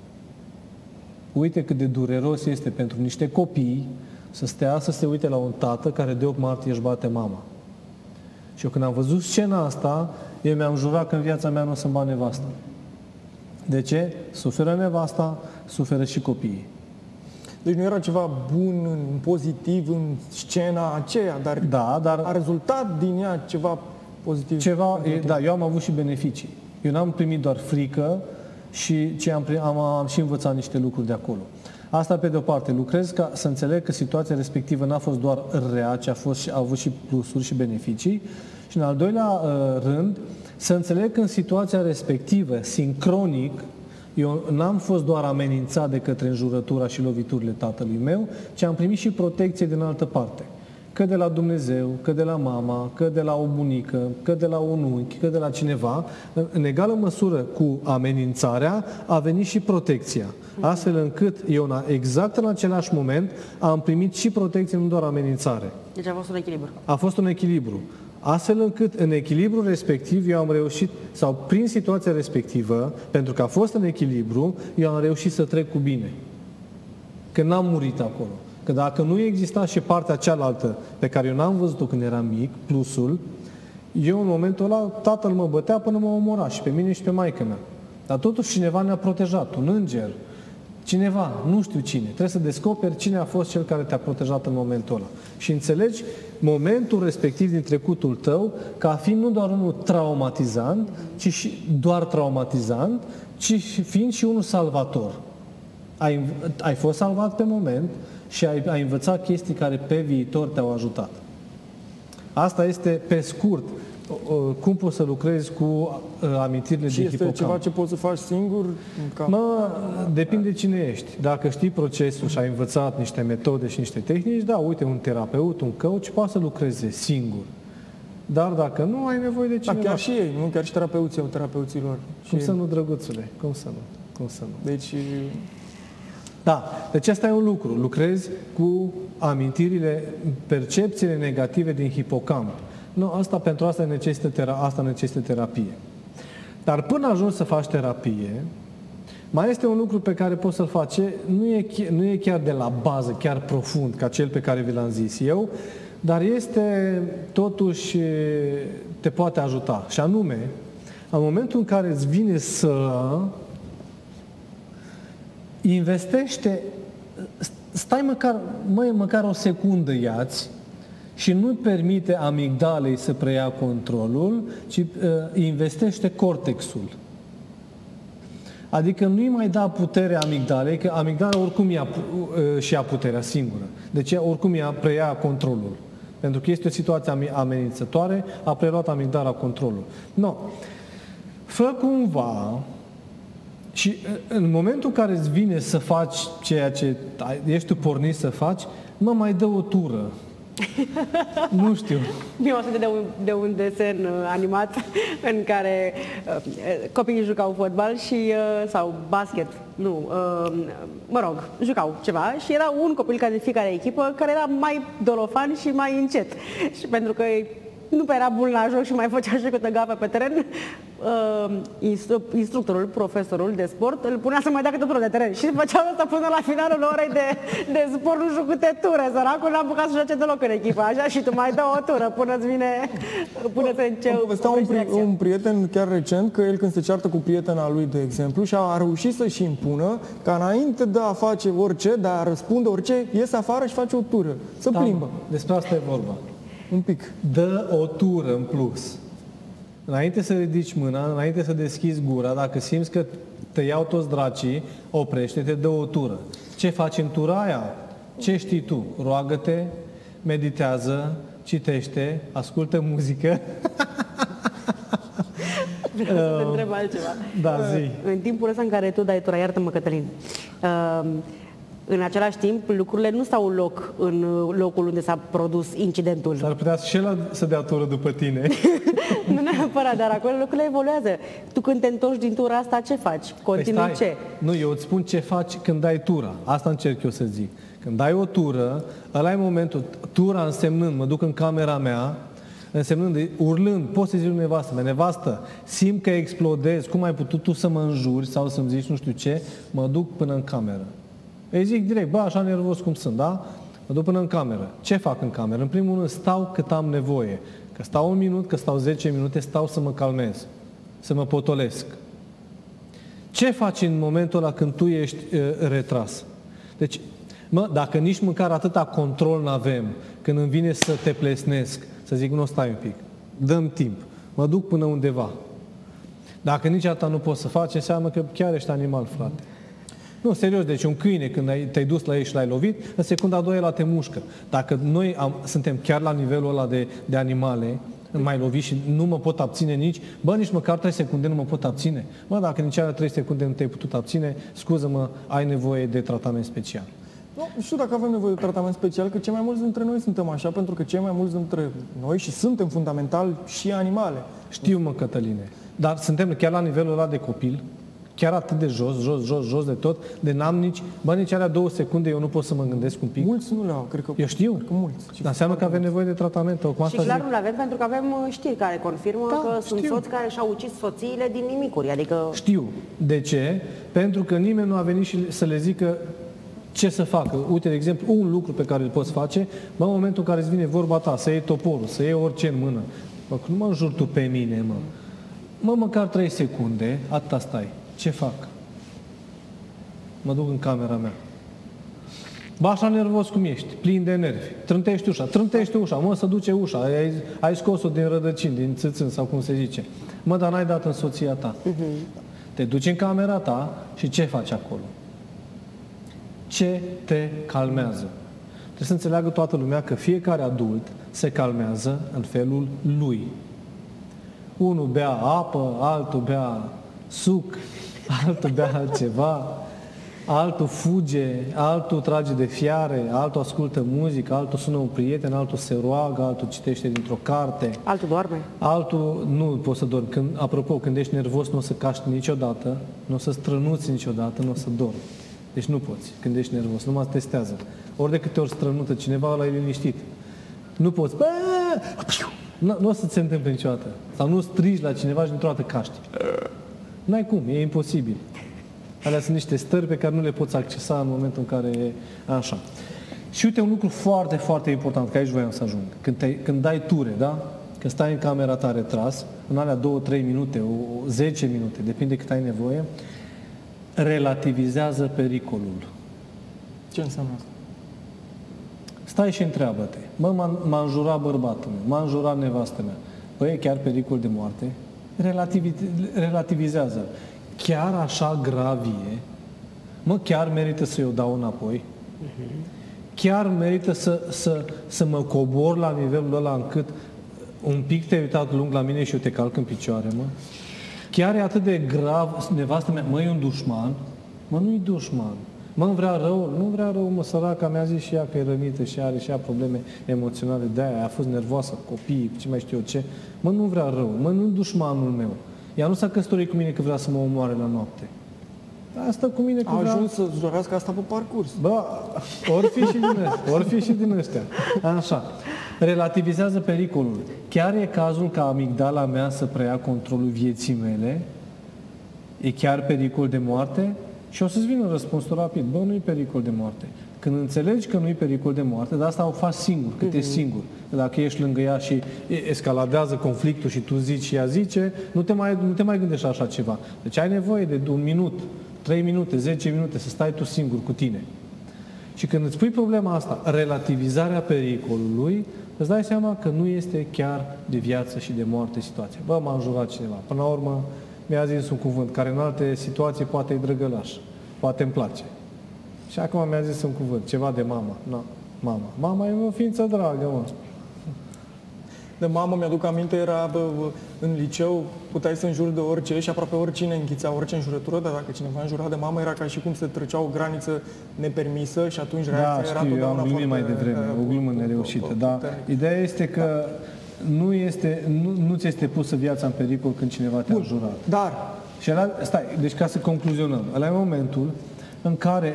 Uite cât de dureros este pentru niște copii să stea să se uite la un tată care de 8 martie își bate mama. Și eu când am văzut scena asta, eu mi-am jurat că în viața mea nu o să-mi bat nevasta. De ce? Suferă nevasta, suferă și copiii. Deci nu era ceva bun, pozitiv în scena aceea, dar, dar a rezultat din ea ceva pozitiv. Da, eu am avut și beneficii. Eu n-am primit doar frică și am și învățat niște lucruri de acolo. Asta pe de o parte. Lucrez ca să înțeleg că situația respectivă n-a fost doar rea, ci a avut și plusuri și beneficii. Și în al doilea rând, să înțeleg că în situația respectivă, sincronic, eu n-am fost doar amenințat de către înjurătura și loviturile tatălui meu, ci am primit și protecție din altă parte. Că de la Dumnezeu, că de la mama, că de la o bunică, că de la un unchi, că de la cineva. În egală măsură cu amenințarea a venit și protecția. Astfel încât eu, exact în același moment, am primit și protecție, nu doar amenințare. Deci a fost un echilibru. A fost un echilibru. Astfel încât în echilibru respectiv eu am reușit, sau prin situația respectivă, pentru că a fost în echilibru, eu am reușit să trec cu bine. Că n-am murit acolo. Că dacă nu exista și partea cealaltă pe care eu n-am văzut-o când eram mic, plusul, eu în momentul ăla, tatăl mă bătea până mă omora și pe mine și pe maică mea. Dar totuși cineva ne-a protejat, un înger, cineva, nu știu cine. Trebuie să descoperi cine a fost cel care te-a protejat în momentul ăla. Și înțelegi momentul respectiv din trecutul tău ca fiind nu doar unul traumatizant, ci și doar traumatizant, ci fiind și unul salvator. Ai fost salvat pe moment și ai învățat chestii care pe viitor te-au ajutat. Asta este, pe scurt, cum poți să lucrezi cu amintirile de hipocamp. Și este ceva ce poți să faci singur? Depinde cine ești. Dacă știi procesul și ai învățat niște metode și niște tehnici, da, uite, un terapeut, un coach poate să lucreze singur. Dar dacă nu, ai nevoie de cineva. Da, chiar și ei, nu? Chiar și terapeuții au terapeuților. Cum să nu, drăguțule? Cum să nu? Deci... Da, deci asta e un lucru. Lucrezi cu amintirile, percepțiile negative din hipocamp. Nu, pentru asta necesită terapie. Dar până ajungi să faci terapie, mai este un lucru pe care poți să-l faci, nu e chiar de la bază, chiar profund, ca cel pe care vi l-am zis eu, dar este, totuși, te poate ajuta. Și anume, în momentul în care îți vine să investește, stai măcar o secundă ia-ți și nu permite amigdalei să preia controlul, ci investește cortexul. Adică nu-i mai da putere amigdalei, că amigdala oricum și-a puterea singură. Deci oricum preia controlul. Pentru că este o situație amenințătoare, a preluat amigdala controlul. No. Fă cumva. Și în momentul în care îți vine să faci ceea ce ești tu pornit să faci, mai dă o tură. Nu știu. Eu am să de un desen animat în care copiii jucau fotbal sau basket, jucau ceva și era un copil de fiecare echipă care era mai dolofan și mai încet. Și pentru că nu prea era bun la joc și mai făcea și câte gafe pe teren, instructorul, profesorul de sport, îl punea să mai dea câte o tură de teren și făcea asta până la finalul orei de sport, nu știu câte ture, săracul n-a apucat să joace deloc în echipă, așa, și tu mai dă o tură până-ți vine, până se începe. Povestea un prieten chiar recent că el când se ceartă cu prietena lui, de exemplu, și a reușit să-și impună ca înainte de a face orice, de a răspunde orice, iese afară și face o tură, să plimbă. Despre asta e vorba. Un pic. Dă o tură în plus. Înainte să ridici mâna, înainte să deschizi gura, dacă simți că te iau toți dracii, oprește-te, dă o tură. Ce faci în tura aia? Ce știi tu? Roagă-te, meditează, citește, ascultă muzică. Vreau să te întreb altceva. Da, zi. În timpul ăsta în care tu dai tura, iartă-mă, Cătălin, în același timp, lucrurile nu stau loc în locul unde s-a produs incidentul. S-ar putea și el să dea tură după tine. Nu neapărat, dar acolo lucrurile evoluează. Tu când te întorci din tura asta, ce faci? Continui Păi stai. ce? Nu, eu îți spun ce faci când dai tura. Asta încerc eu să zic. Când dai o tură, ăla e momentul. Tura însemnând, mă duc în camera mea, însemnând, urlând, poți să zic lui nevastă mea, nevastă, simt că explodez, cum ai putut tu să mă înjuri sau să-mi zici nu știu ce, mă duc până în cameră. Îi zic direct, bă, așa nervos cum sunt, da? Mă duc până în cameră. Ce fac în cameră? În primul rând, stau cât am nevoie. Că stau 1 minut, că stau 10 minute, stau să mă calmez, să mă potolesc. Ce faci în momentul ăla când tu ești retras? Deci, dacă nici măcar atâta control n-avem, când îmi vine să te plesnesc, să zic, nu, stai un pic, dăm timp, mă duc până undeva. Dacă nici atâta nu poți să faci, înseamnă că chiar ești animal, frate. Nu, serios, deci un câine, când te-ai dus la ei și l-ai lovit, în secunda a doua el te mușcă. Dacă noi suntem chiar la nivelul ăla de animale, mai lovi și nu mă pot abține nici, nici măcar 3 secunde nu mă pot abține. Dacă nici alea 3 secunde nu te-ai putut abține, scuză-mă, ai nevoie de tratament special. Nu știu dacă avem nevoie de tratament special, că cei mai mulți dintre noi suntem așa, pentru că cei mai mulți dintre noi și suntem fundamental și animale. Știu, mă, Cătăline, dar suntem chiar la nivelul ăla de copil, chiar atât de jos de tot, de n-am nici alea 2 secunde, eu nu pot să mă gândesc un pic. Mulți nu le-au, cred că. Eu știu, cred că mulți. Dar înseamnă că avem nevoie de tratament. Și clar nu le avem, pentru că avem știri care confirmă că sunt soți care și-au ucis soțiile din nimicuri, adică... Știu. De ce? Pentru că nimeni nu a venit și să le zică ce să facă. Uite, de exemplu, un lucru pe care îl poți face, în momentul în care îți vine vorba ta, să iei toporul, să iei orice în mână. Nu mă înjuri tu pe mine, măcar 3 secunde, atâta stai. Ce fac? Mă duc în camera mea. Așa nervos cum ești, plin de nervi. Trântești ușa, să duce ușa, ai scos-o din rădăcini, din țâțân sau cum se zice. Dar n-ai dat în soția ta. Te duci în camera ta și ce faci acolo? Ce te calmează? Trebuie să înțeleagă toată lumea că fiecare adult se calmează în felul lui. Unul bea apă, altul bea suc, altul bea altceva, altul fuge, altul trage de fiare, altul ascultă muzică, altul sună un prieten, altul se roagă, altul citește dintr-o carte. Altul doarme. Altul nu poți să dormi. Apropo, când ești nervos, nu o să caști niciodată, nu o să strănuți niciodată, nu o să dormi. Deci nu poți când ești nervos, numai testează. Ori de câte ori strănută cineva, ăla e liniștit. Nu poți. Nu o să se întâmple niciodată. Sau nu strigi la cineva și dintr-o dată caști. N-ai cum, e imposibil. Alea sunt niște stări pe care nu le poți accesa în momentul în care e așa. Și uite un lucru foarte, foarte important, că aici voiam să ajung. Când dai ture, da? Când stai în camera ta retras, în alea 2-3 minute, 10 minute, depinde cât ai nevoie, relativizează pericolul. Ce înseamnă asta? Stai și întreabă-te. M-a înjurat bărbatul meu, m-a înjurat nevastă mea. E chiar pericol de moarte? Relativizează. Chiar așa grav e? Chiar merită să-i o dau înapoi? Chiar merită să mă cobor la nivelul ăla încât un pic te-ai uitat lung la mine și eu te calc în picioare, Chiar e atât de grav, nevastă mea, e un dușman? Nu-i dușman. Îmi vrea rău? Nu vrea rău, săraca, mi-a zis și ea că e rănită și are și ea probleme emoționale de-aia, a fost nervoasă, copii, ce mai știu eu ce. Nu vrea rău, nu-i dușmanul meu. Ea nu s-a căsătorit cu mine că vrea să mă omoare la noapte. Asta cu mine că a ajuns să-ți dorească asta pe parcurs. Ori fi și din ăștia. Așa. relativizează pericolul. Chiar e cazul ca amigdala mea să preia controlul vieții mele? E chiar pericol de moarte? Și o să-ți vină răspunsul rapid. Bă, nu e pericol de moarte. Când înțelegi că nu e pericol de moarte, dar asta o faci singur, că te singur. Dacă ești lângă ea și escaladează conflictul și tu zici și ea zice, nu te mai gândești la așa ceva. Deci ai nevoie de 1 minut, 3 minute, 10 minute să stai tu singur cu tine. Și când îți pui problema asta, relativizarea pericolului, îți dai seama că nu este chiar de viață și de moarte situația. Bă, m-a înjurat cineva. Până la urmă, mi-a zis un cuvânt care în alte situații poate e drăgălaș, poate îmi place. Și acum mi-a zis un cuvânt, ceva de mama. No, mama. Mama e o ființă dragă, mă. De mamă, mi-aduc aminte, era în liceu, puteai să înjuri de orice și aproape oricine înghițea orice înjurătură, dar dacă cineva înjura de mamă, era ca și cum se trecea o graniță nepermisă și atunci reacția era totdeauna foarte... Da, știu, eu am glumit mai devreme, o glumă nereușită, dar ideea este că nu ți este pusă viața în pericol când cineva te-a înjurat. Dar... Și stai, deci ca să concluzionăm, ăla e momentul în care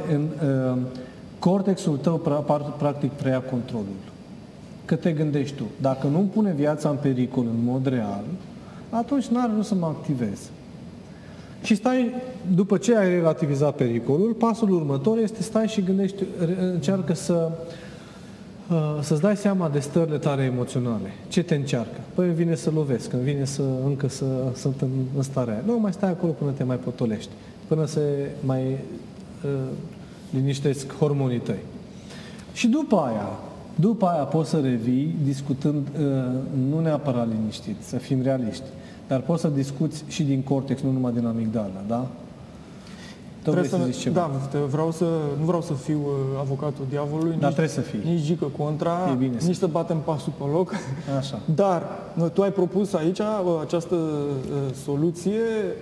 cortexul tău practic preia controlul. Că te gândești tu. Dacă nu-mi pune viața în pericol în mod real, atunci n-are rost să mă activez. Și stai, după ce ai relativizat pericolul, pasul următor este stai și gândești, încearcă să-ți dai seama de stările tale emoționale. Ce te încearcă? Păi îmi vine să lovesc, îmi vine să sunt în starea aia. Nu, mai stai acolo până te mai potolești, până se mai liniștesc hormonii tăi. Și după aia poți să revii discutând, nu neapărat liniștit, să fim realiști, dar poți să discuți și din cortex, nu numai din amigdala, da? Tu vrei să zici ceva. Da, nu vreau să fiu avocatul diavolului, dar trebuie să fii. Nici gică contra, nici să batem pasul pe loc. Așa. Dar tu ai propus aici această soluție,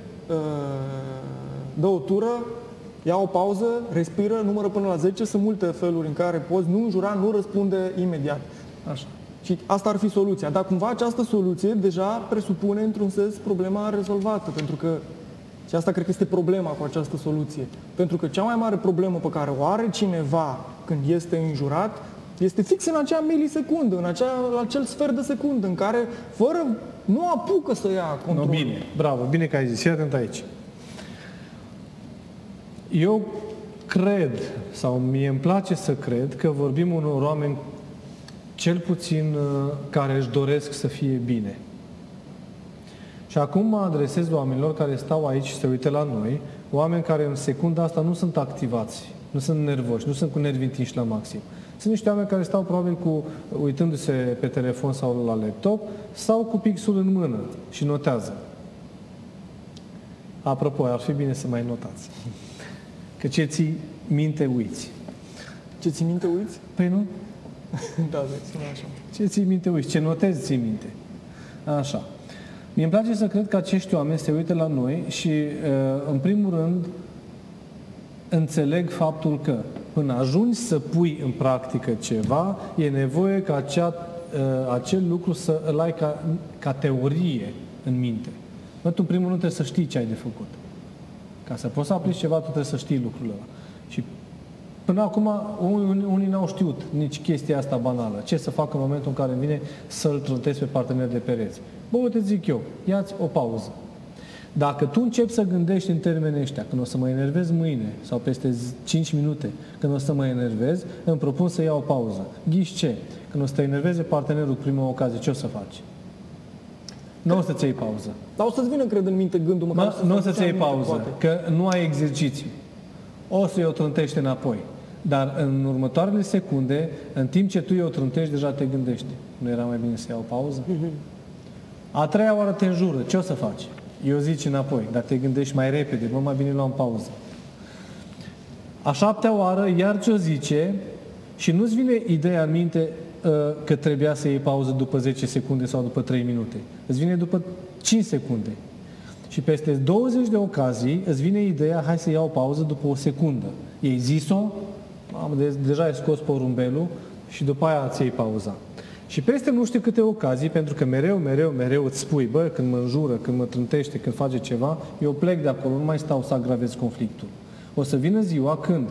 dă o tură, ia o pauză, respiră, numără până la 10, sunt multe feluri în care poți nu înjura, nu răspunde imediat. Așa. Și asta ar fi soluția. Dar cumva această soluție deja presupune, într-un sens, problema rezolvată, pentru că și asta cred că este problema cu această soluție. Pentru că cea mai mare problemă pe care o are cineva când este înjurat este fix în acea milisecundă, în acel sfert de secundă în care, nu apucă să ia control. No, bine, bravo, bine că ai zis. Fii atent aici. Eu cred, sau mie îmi place să cred, că vorbim unor oameni cel puțin care își doresc să fie bine. Și acum mă adresez oamenilor care stau aici și se uită la noi, oameni care în secunda asta nu sunt activați, nu sunt nervoși, nu sunt cu nervii întinși la maxim. Sunt niște oameni care stau probabil uitându-se pe telefon sau la laptop sau cu pixul în mână și notează. Apropo, ar fi bine să mai notați. Că ce ții minte, uiți. Ce ții minte, uiți? Păi nu? Da, sună așa. Ce ții minte, uiți. Ce notezi, ții minte. Așa. Mie îmi place să cred că acești oameni se uită la noi și, în primul rând, înțeleg faptul că până ajungi să pui în practică ceva, e nevoie ca acel lucru să îl ai ca teorie în minte. Tu, în primul rând, trebuie să știi ce ai de făcut. Ca să poți să aplici ceva, tu trebuie să știi lucrurile ăla. Și până acum, unii n-au știut nici chestia asta banală. Ce să fac în momentul în care vine să-l trântesc pe partener de pereți? Bă, uite, zic eu, ia-ți o pauză. Dacă tu începi să gândești în termenii ăștia, când o să mă enervez mâine sau peste 5 minute, când o să mă enervez, îmi propun să iau o pauză. Ghiși ce? Când o să te enerveze partenerul prima ocazie, ce o să faci? Nu o să-ți iei pauză. Dar o să-ți vină, cred, în minte gândul măcar nu o să-ți iei pauză, că nu ai exercițiu. O să-i o trântește înapoi. Dar în următoarele secunde, în timp ce tu o trântești, deja te gândești. Nu era mai bine să iau o pauză? A treia oară te înjură. Ce o să faci? Eu zici înapoi, dar te gândești mai repede, bă, mai bine luăm pauză. A șaptea oară, iar ce-o zice și nu-ți vine ideea în minte că trebuia să iei pauză după 10 secunde sau după 3 minute. Îți vine după 5 secunde. Și peste 20 de ocazii îți vine ideea, hai să iau o pauză după o secundă. Ei zis-o, deja ai scos porumbelul și după aia îți iei pauza. Și peste nu știu câte ocazii, pentru că mereu îți spui, bă, când mă înjură, când mă trântește, când face ceva, eu plec de acolo, nu mai stau să agravez conflictul. O să vină ziua când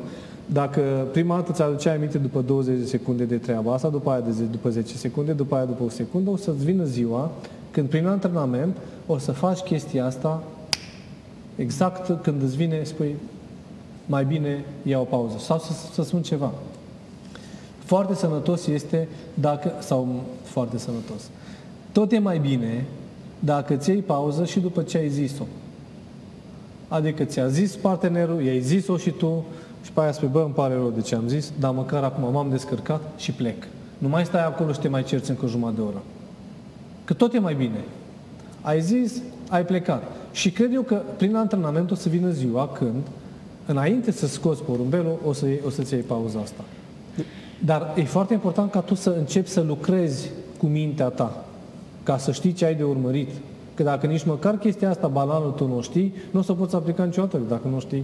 Dacă prima dată ți aduceai aminte după 20 de secunde de treaba asta, după aia după 10 secunde, după aia după o secundă, o să-ți vină ziua când prin antrenament o să faci chestia asta exact când îți vine, spui, mai bine ia o pauză. Sau să spun ceva. Foarte sănătos este foarte sănătos. Tot e mai bine dacă îți iei pauză și după ce ai zis-o. Adică ți-a zis partenerul, i-ai zis-o și tu și pe aia spui, bă, îmi pare rău de ce am zis, dar măcar acum m-am descărcat și plec. Nu mai stai acolo și te mai cerți încă jumătate de oră. Că tot e mai bine. Ai zis, ai plecat. Și cred eu că prin antrenament o să vină ziua când, înainte să scoți porumbelul, o să-ți iei pauza asta. Dar e foarte important ca tu să începi să lucrezi cu mintea ta, ca să știi ce ai de urmărit. Că dacă nici măcar chestia asta banală tu nu o știi, nu o să poți aplica niciodată dacă nu o știi.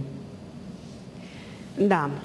Da.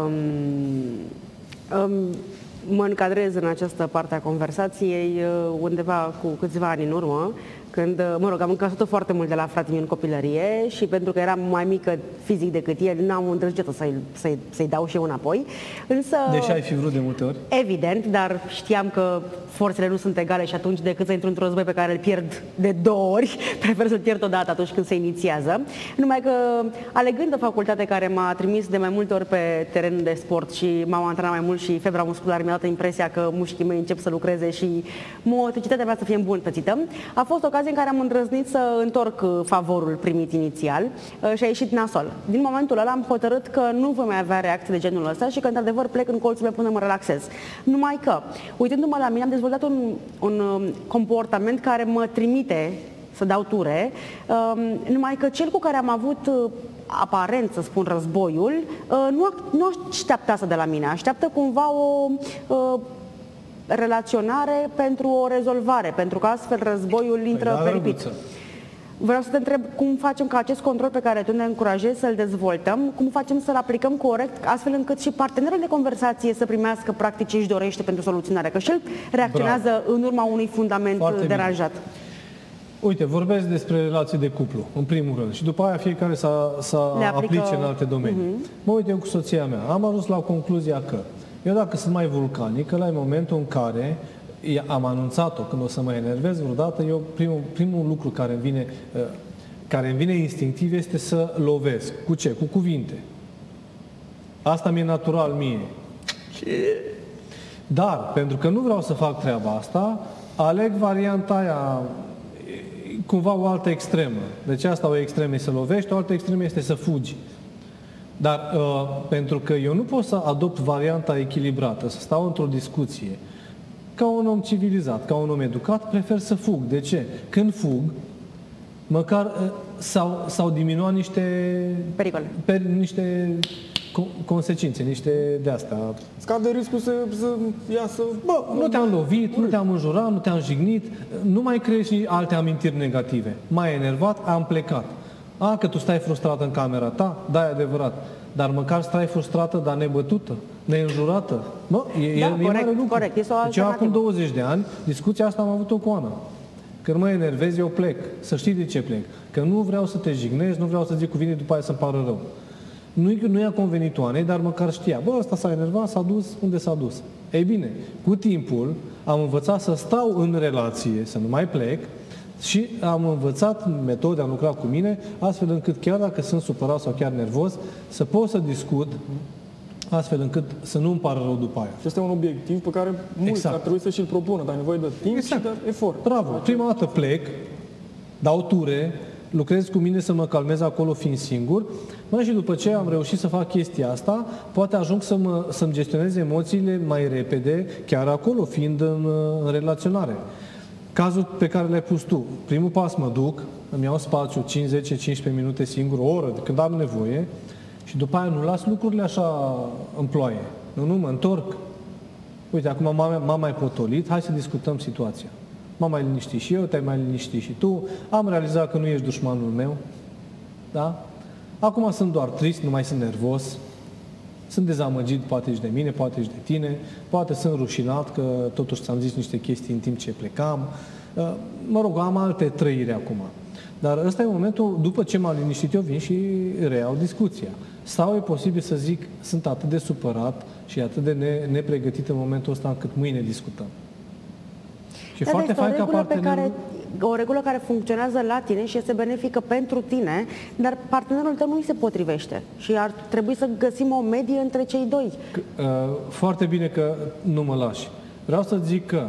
Mă încadrez în această parte a conversației undeva cu câțiva ani în urmă, când, mă rog, am încăsut-o foarte mult de la fratele meu în copilărie și pentru că eram mai mică fizic decât el, n-am îndrăgit-o să-i dau și eu înapoi. Însă, deși ai fi vrut de multe ori? Evident, dar știam că forțele nu sunt egale și atunci decât să intru într-un război pe care îl pierd de 2 ori, prefer să-l pierd odată atunci când se inițiază. Numai că, alegând o facultate care m-a trimis de mai multe ori pe terenul de sport și m-am antrenat mai mult și febra musculară mi-a dat impresia că mușchii mei încep să lucreze și motricitatea mea să fie îmbunătățită, a fost ocazia în care am îndrăznit să întorc favorul primit inițial și a ieșit nasol. Din momentul ăla am hotărât că nu voi mai avea reacții de genul ăsta și că, într-adevăr, plec în colțul meu până mă relaxez. Numai că, uitându-mă la mine, am dezvoltat un comportament care mă trimite să dau ture, numai că cel cu care am avut aparent, să spun, războiul, nu așteaptă asta de la mine, așteaptă cumva o relaționare pentru o rezolvare, pentru că astfel războiul intră peripit. Vreau să te întreb cum facem ca acest control pe care tu ne încurajezi să-l dezvoltăm, cum facem să-l aplicăm corect, astfel încât și partenerul de conversație să primească practic ce își dorește pentru soluționare, că și el reacționează în urma unui fundament deranjat. Uite, vorbesc despre relații de cuplu, în primul rând, și după aia fiecare să aplice în alte domenii. Mă uit eu cu soția mea, am ajuns la concluzia că eu dacă sunt mai vulcanic, ăla e momentul în care am anunțat-o, când o să mă enervez vreodată, eu primul lucru care îmi vine instinctiv este să lovesc. Cu ce? Cu cuvinte. Asta mi-e natural mie. Dar, pentru că nu vreau să fac treaba asta, aleg varianta aia, cumva o altă extremă. Deci asta o extremă e să lovești, o altă extremă este să fugi. Dar pentru că eu nu pot să adopt varianta echilibrată, să stau într-o discuție, ca un om civilizat, ca un om educat, prefer să fug. De ce? Când fug, măcar s-au diminuat niște pericole, niște consecințe, niște de-astea. Scade riscul să iasă... Bă, nu te-am lovit, nu te-am înjurat, nu te-am jignit, nu mai creezi și alte amintiri negative. M-ai enervat, am plecat. Că tu stai frustrată în camera ta? Da, e adevărat. Dar măcar stai frustrată, dar nebătută, neînjurată. Bă, e mare lucru. Corect, deci eu acum 20 de ani, discuția asta am avut-o cu Ana. Când mă enervez, eu plec. Să știi de ce plec. Că nu vreau să te jignezi, nu vreau să zic cuvinte după aia să-mi pară rău. Nu i-a convenit Oanei, dar măcar știa. Bă, ăsta s-a enervat, s-a dus, unde s-a dus? Ei bine, cu timpul am învățat să stau în relație, să nu mai plec, și am învățat metode, am lucrat cu mine, astfel încât chiar dacă sunt supărat sau chiar nervos, să pot să discut, astfel încât să nu îmi pară rău după aia. Și este un obiectiv pe care mulți ar trebui să și-l propună, dar ai nevoie de timp și de efort. Bravo! Prima dată plec, dau ture, lucrez cu mine să mă calmez acolo fiind singur, și după ce am reușit să fac chestia asta, poate ajung să-mi gestionez emoțiile mai repede, chiar acolo, fiind în relaționare. Cazul pe care l-ai pus tu, primul pas mă duc, îmi iau spațiu 5, 10, 15 minute singur, o oră, când am nevoie, și după aia nu las lucrurile așa în ploaie. Nu, mă întorc. Uite, acum m-am mai potolit, hai să discutăm situația. M-am mai liniștit și eu, te-ai mai liniștit și tu, am realizat că nu ești dușmanul meu, da? Acum sunt doar trist, nu mai sunt nervos, sunt dezamăgit, poate ești de mine, poate ești de tine, poate sunt rușinat că totuși ți-am zis niște chestii în timp ce plecam. Mă rog, am alte trăiri acum. Dar ăsta e momentul, după ce m-am liniștit eu, vin și reiau discuția. Sau e posibil să zic, sunt atât de supărat și atât de nepregătit în momentul ăsta încât mâine discutăm. Și Dar foarte este fain ca partenerul... o regulă care funcționează la tine și este benefică pentru tine, dar partenerul tău nu îi se potrivește și ar trebui să găsim o medie între cei doi. Foarte bine că nu mă lași. Vreau să zic că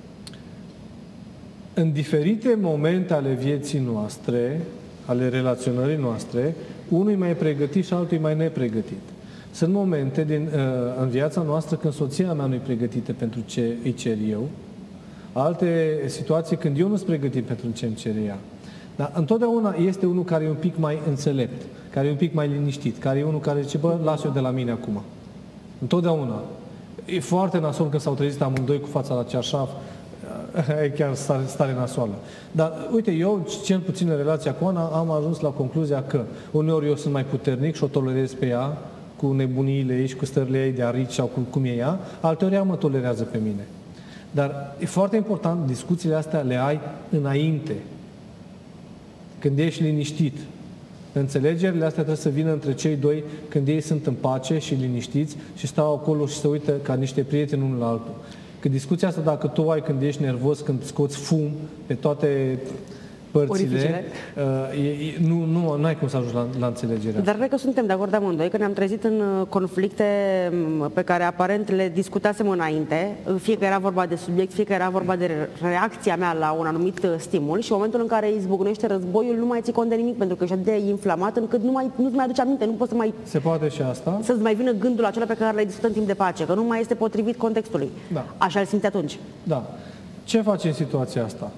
în diferite momente ale vieții noastre, ale relaționării noastre, unul e mai pregătit și altul e mai nepregătit. Sunt momente în viața noastră când soția mea nu e pregătită pentru ce îi cer eu, alte situații când eu nu sunt pregătit pentru ce îmi cere ea. Dar întotdeauna este unul care e un pic mai înțelept, care e un pic mai liniștit, care e unul care zice, bă, las-o de la mine acum. Întotdeauna. E foarte nasol când s-au trezit amândoi cu fața la ceașaf, e chiar stare nasoală. Dar, uite, eu, cel puțin în relația cu Ana, am ajuns la concluzia că uneori eu sunt mai puternic și o tolerez pe ea, cu nebuniile ei și cu stările ei de arici sau cum e ea, alteori ea mă tolerează pe mine. Dar e foarte important, discuțiile astea le ai înainte, când ești liniștit. Înțelegerile astea trebuie să vină între cei doi când ei sunt în pace și liniștiți și stau acolo și se uită ca niște prieteni unul la altul. Că discuția asta, dacă tu ai când ești nervos, când scoți fum pe toate părțile, nu ai cum să ajungi la înțelegerea. Dar cred că suntem de acord amândoi, că ne-am trezit în conflicte pe care aparent le discutasem înainte, fie că era vorba de subiect, fie că era vorba de reacția mea la un anumit stimul și în momentul în care izbucnește războiul nu mai ții cont de nimic, pentru că ești atât de inflamat încât nu-ți mai aduce aminte, nu poți să mai... Se poate și asta. Să-ți mai vină gândul acela pe care l-ai discutat în timp de pace, că nu mai este potrivit contextului. Da. Așa îl simți atunci. Da. Ce faci în situația asta?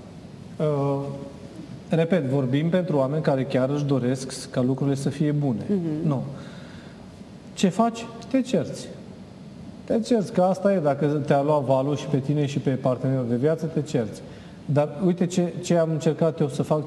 Repet, vorbim pentru oameni care chiar își doresc ca lucrurile să fie bune. Nu. Ce faci? Te cerți. Te cerți, că asta e, dacă te-a luat valul și pe tine și pe partenerul de viață, te cerți. Dar uite ce am încercat eu să fac,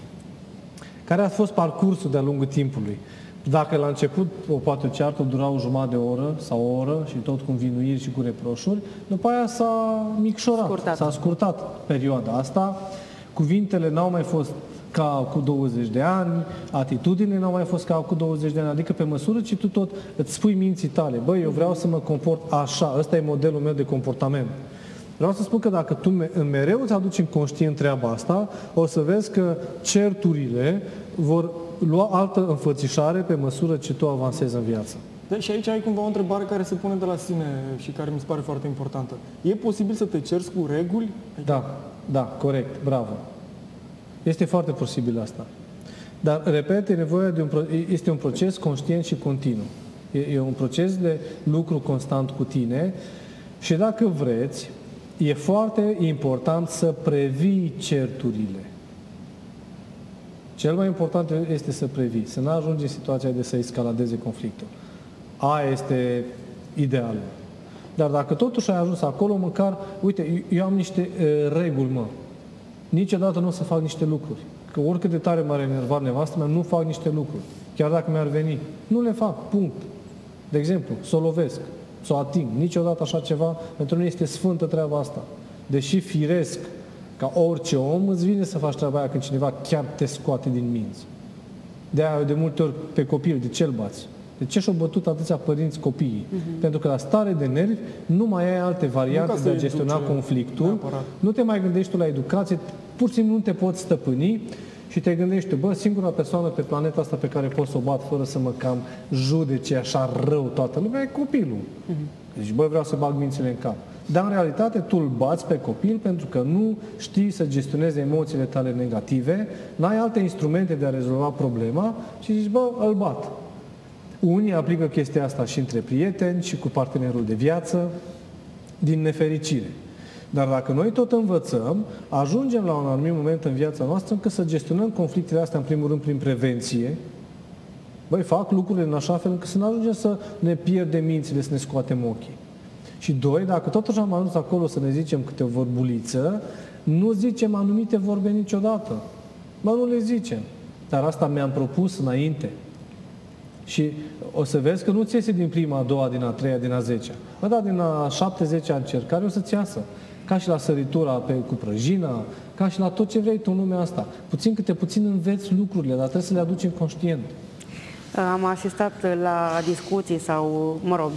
care a fost parcursul de-a lungul timpului. Dacă la început, poate o ceartă dura o jumătate de oră sau o oră și tot cu învinuiri și cu reproșuri, după aia s-a micșorat, s-a scurtat perioada asta. Cuvintele n-au mai fost ca cu 20 de ani, atitudinile n-au mai fost ca cu 20 de ani, adică pe măsură ce tu tot îți spui minții tale, băi, eu vreau să mă comport așa, ăsta e modelul meu de comportament. Vreau să spun că dacă tu mereu îți aduci în conștient treaba asta, o să vezi că certurile vor lua altă înfățișare pe măsură ce tu avansezi în viață. Da, și aici ai cumva o întrebare care se pune de la sine și care mi se pare foarte importantă. E posibil să te cerți cu reguli? Da, corect, bravo. Este foarte posibil asta. Dar, repet, este un proces conștient și continuu. E un proces de lucru constant cu tine și dacă vreți, e foarte important să previi certurile. Cel mai important este să previi, să nu ajungi în situația de să escaladeze conflictul. Aia este idealul. Dar dacă totuși ai ajuns acolo, măcar, uite, eu am niște reguli, Niciodată nu o să fac niște lucruri. Că oricât de tare m-ar enerva nevastă mea, nu fac niște lucruri. Chiar dacă mi-ar veni. Nu le fac, punct. De exemplu, să o lovesc, să o ating. Niciodată așa ceva, pentru noi este sfântă treaba asta. Deși firesc, ca orice om, îți vine să faci treaba aia când cineva chiar te scoate din minți. De-aia, de multe ori, pe copil, de ce îl bați? De ce și-au bătut atâția părinți copiii? Pentru că la stare de nervi nu mai ai alte variante de a gestiona conflictul. Neapărat. Nu te mai gândești tu la educație, pur și simplu nu te poți stăpâni și te gândești, bă, singura persoană pe planeta asta pe care pot să o bat fără să mă cam judece așa rău toată lumea e copilul. Deci, bă, vreau să bag mințile în cap. Dar, în realitate, tu îl bați pe copil pentru că nu știi să gestionezi emoțiile tale negative, n-ai alte instrumente de a rezolva problema și zici, bă, îl bat. Unii aplică chestia asta și între prieteni și cu partenerul de viață, din nefericire. Dar dacă noi tot învățăm, ajungem la un anumit moment în viața noastră încât să gestionăm conflictele astea, în primul rând, prin prevenție. Băi, fac lucrurile în așa fel încât să nu ajungem să ne pierdem mințile, să ne scoatem ochii. Și doi, dacă totuși am ajuns acolo să ne zicem câte o vorbuliță, nu zicem anumite vorbe niciodată. Bă, nu le zicem. Dar asta mi-am propus înainte. Și o să vezi că nu ți iese din prima, a doua, din a treia, din a 10-a. Bă, da, din a 7-10-a încercare o să-ți iasă. Ca și la săritura cu prăjina, ca și la tot ce vrei tu în lumea asta. Puțin câte puțin înveți lucrurile, dar trebuie să le aduci în conștient. Am asistat la discuții sau, mă rog,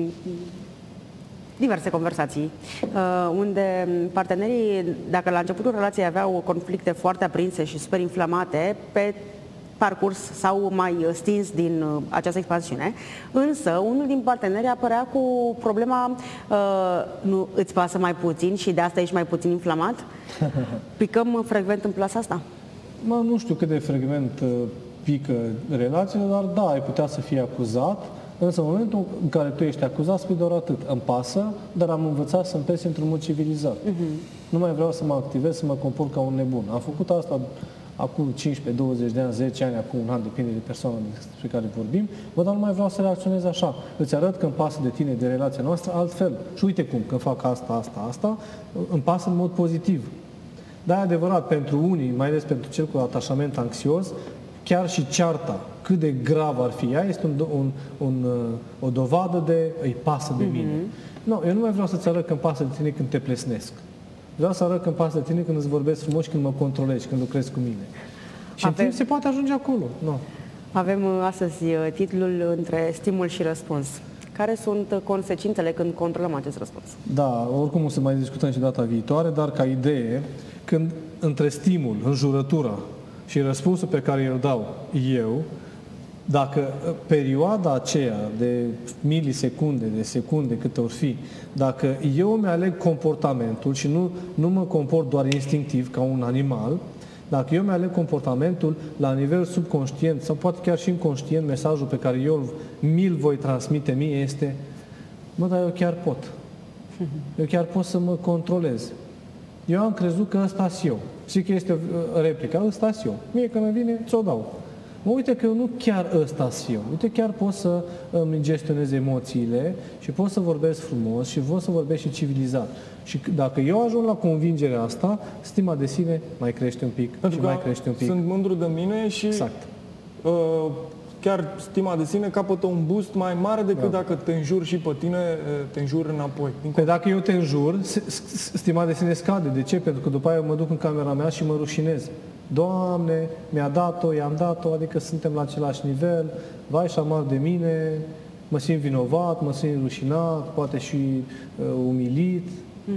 diverse conversații, unde partenerii, dacă la începutul relației aveau conflicte foarte aprinse și super inflamate, pe parcurs sau mai stins din această expansiune, însă unul din parteneri apărea cu problema nu îți pasă mai puțin și de asta ești mai puțin inflamat? Picăm frecvent în plasa asta? Nu știu cât de frecvent pică relațiile, dar da, ai putea să fii acuzat, însă în momentul în care tu ești acuzat, spui doar atât. Îmi pasă, dar am învățat să-mi pese într-un mod civilizat. Nu mai vreau să mă activez, să mă comport ca un nebun. Am făcut asta acum 15, 20 de ani, 10 ani, acum un an, depinde de persoana despre care vorbim, dar nu mai vreau să reacționez așa. Îți arăt că îmi pasă de tine, de relația noastră, altfel. Și uite cum, când fac asta, îmi pasă în mod pozitiv. Dar e adevărat, pentru unii, mai ales pentru cel cu atașament anxios, chiar și cearta, cât de grav ar fi ea, este o dovadă de îi pasă de mine. Nu, eu nu mai vreau să-ți arăt că îmi pasă de tine când te plesnesc. Vreau să arăt că îmi pasă de tine când îți vorbesc frumos și când mă controlezi, când lucrezi cu mine. Și în timp se poate ajunge acolo. No. Avem astăzi titlul Între stimul și răspuns. Care sunt consecințele când controlăm acest răspuns? Da, oricum o să mai discutăm și data viitoare, dar ca idee, când între stimul, înjurătura și răspunsul pe care îl dau eu, dacă perioada aceea de milisecunde, de secunde, câte or fi, dacă eu îmi aleg comportamentul și nu mă comport doar instinctiv ca un animal, dacă eu mi-aleg comportamentul la nivel subconștient sau poate chiar și inconștient, mesajul pe care eu mi-l voi transmite mie este: dar eu chiar pot. Eu chiar pot să mă controlez. Eu am crezut că ăsta-s eu. Știi că este replica, ăsta-s eu. Mie când îmi vine, ți-o dau. Uite că eu nu chiar ăsta-s eu. Uite, chiar pot să îmi gestionez emoțiile și pot să vorbesc frumos și pot să vorbesc și civilizat. Și dacă eu ajung la convingerea asta, stima de sine mai crește un pic. Pentru și că mai crește un pic. sunt mândru de mine și exact. Chiar stima de sine capătă un boost mai mare decât dacă te înjuri și pe tine, te înjuri înapoi. Păi dacă eu te înjur, stima de sine scade. De ce? Pentru că după aia mă duc în camera mea și mă rușinez. Doamne, mi-a dat-o, i-am dat-o, adică suntem la același nivel, vai și amar de mine, mă simt vinovat, mă simt rușinat, poate și umilit.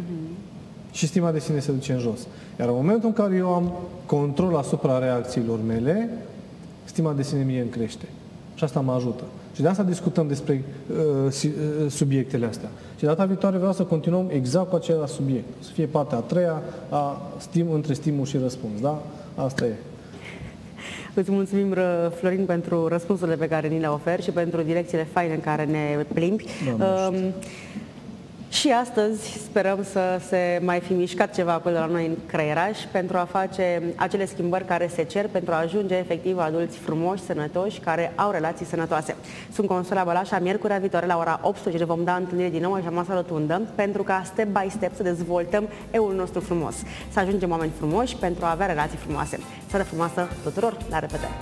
Și stima de sine se duce în jos. Iar în momentul în care eu am control asupra reacțiilor mele, stima de sine mie îmi crește. Și asta mă ajută. Și de asta discutăm despre subiectele astea. Și data viitoare vreau să continuăm exact cu același subiect. Să fie partea a treia între stimul și răspuns. Da? Asta e. Îți mulțumim, Florin, pentru răspunsurile pe care ni le oferi și pentru direcțiile faine în care ne plimbi. Și astăzi sperăm să se mai fi mișcat ceva acolo la noi în creieraș pentru a face acele schimbări care se cer pentru a ajunge efectiv adulți frumoși, sănătoși, care au relații sănătoase. Sunt Consuela Bălașa, miercurea viitoare la ora 18 vom da întâlnire din nou aici la masa rotundă pentru ca step by step să dezvoltăm eu-ul nostru frumos. Să ajungem oameni frumoși pentru a avea relații frumoase. Seară frumoasă tuturor, la revedere!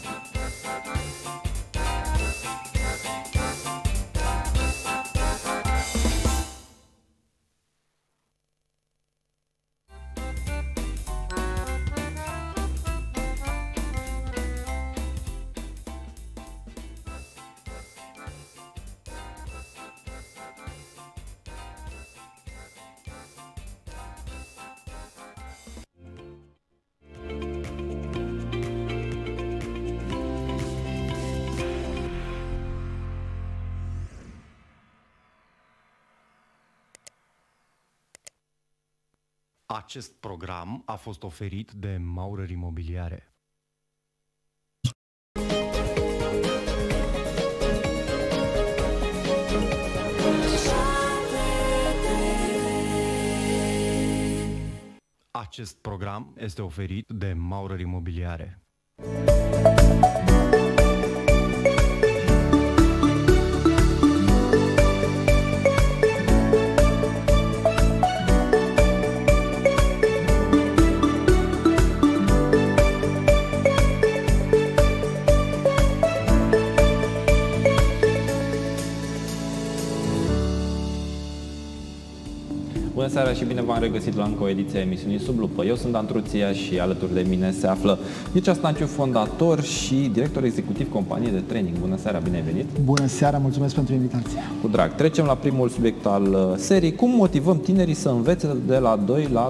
Acest program a fost oferit de Maurer Imobiliare. Acest program este oferit de Maurer Imobiliare. Bună seara și bine v-am regăsit la încă o ediție a emisiunii Sub Lupă. Eu sunt Andruția și alături de mine se află Mircea Stanciu, fondator și director executiv companiei de training. Bună seara, bine ai venit! Bună seara, mulțumesc pentru invitație! Cu drag! Trecem la primul subiect al serii. Cum motivăm tinerii să învețe de la 2 la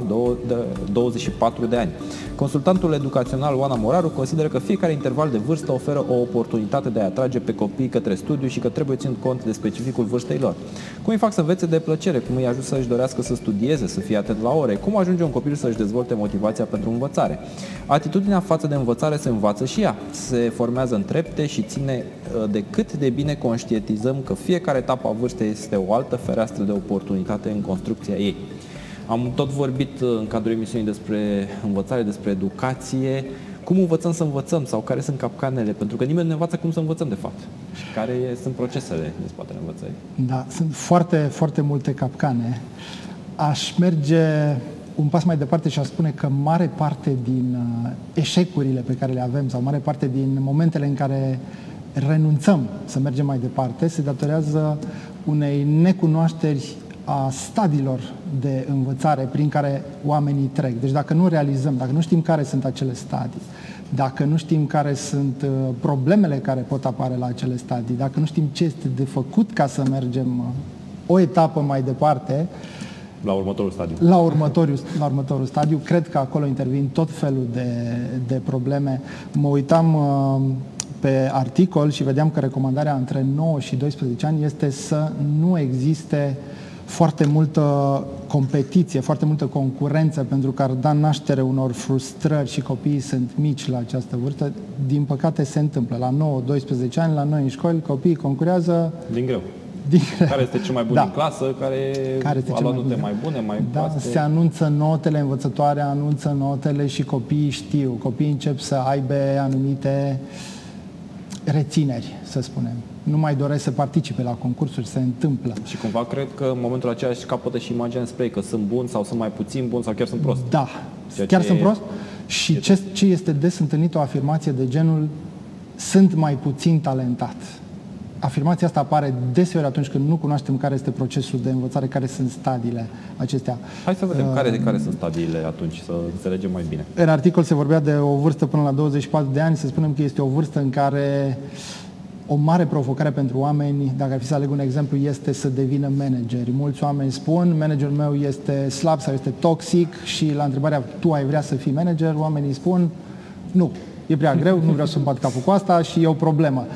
24 de ani? Consultantul educațional Oana Moraru consideră că fiecare interval de vârstă oferă o oportunitate de a atrage pe copii către studiu și că trebuie ținut cont de specificul vârstei lor. Cum îi fac să învețe de plăcere? Cum îi ajut să-și dorească să studieze, să fie atent la ore? Cum ajunge un copil să-și dezvolte motivația pentru învățare? Atitudinea față de învățare se învață și ea. Se formează în trepte și ține de cât de bine conștientizăm că fiecare etapă a vârstei este o altă fereastră de oportunitate în construcția ei. Am tot vorbit în cadrul emisiunii despre învățare, despre educație. Cum învățăm să învățăm sau care sunt capcanele? Pentru că nimeni nu ne învață cum să învățăm, de fapt. Și care sunt procesele din spatele învățării. Da, sunt foarte, foarte multe capcane. Aș merge un pas mai departe și aș spune că mare parte din eșecurile pe care le avem sau mare parte din momentele în care renunțăm să mergem mai departe se datorează unei necunoașteri a stadiilor de învățare prin care oamenii trec. Deci dacă nu realizăm, dacă nu știm care sunt acele stadii, dacă nu știm care sunt problemele care pot apare la acele stadii, dacă nu știm ce este de făcut ca să mergem o etapă mai departe, la următorul stadiu. La următorul stadiu, cred că acolo intervin tot felul de probleme. Mă uitam pe articol și vedeam că recomandarea între 9 și 12 ani este să nu existe foarte multă competiție, foarte multă concurență, pentru că ar da naștere unor frustrări și copiii sunt mici la această vârstă. Din păcate se întâmplă. La 9-12 ani, la noi în școli, copiii concurează din greu. Care este cel mai bun din clasă, care a luat note mai bune, mai proaste. Se anunță notele, învățătoarea anunță notele și copiii știu. Copiii încep să aibă anumite rețineri, să spunem. Nu mai doresc să participe la concursuri, se întâmplă. Și cumva cred că în momentul acela își capătă și imaginea spre ei, că sunt bun sau sunt mai puțin bun sau chiar sunt prost. Da, chiar sunt prost. Și ce este des întâlnit o afirmație de genul sunt mai puțin talentat. Afirmația asta apare deseori atunci când nu cunoaștem care este procesul de învățare, care sunt stadiile acestea. Hai să vedem care sunt stadiile atunci, să înțelegem mai bine. În articol se vorbea de o vârstă până la 24 de ani, să spunem că este o vârstă în care o mare provocare pentru oameni, dacă ar fi să aleg un exemplu, este să devină manageri. Mulți oameni spun, managerul meu este slab sau este toxic și la întrebarea, tu ai vrea să fii manager, oamenii spun, nu, e prea greu, nu vreau să-mi bat capul cu asta și e o problemă.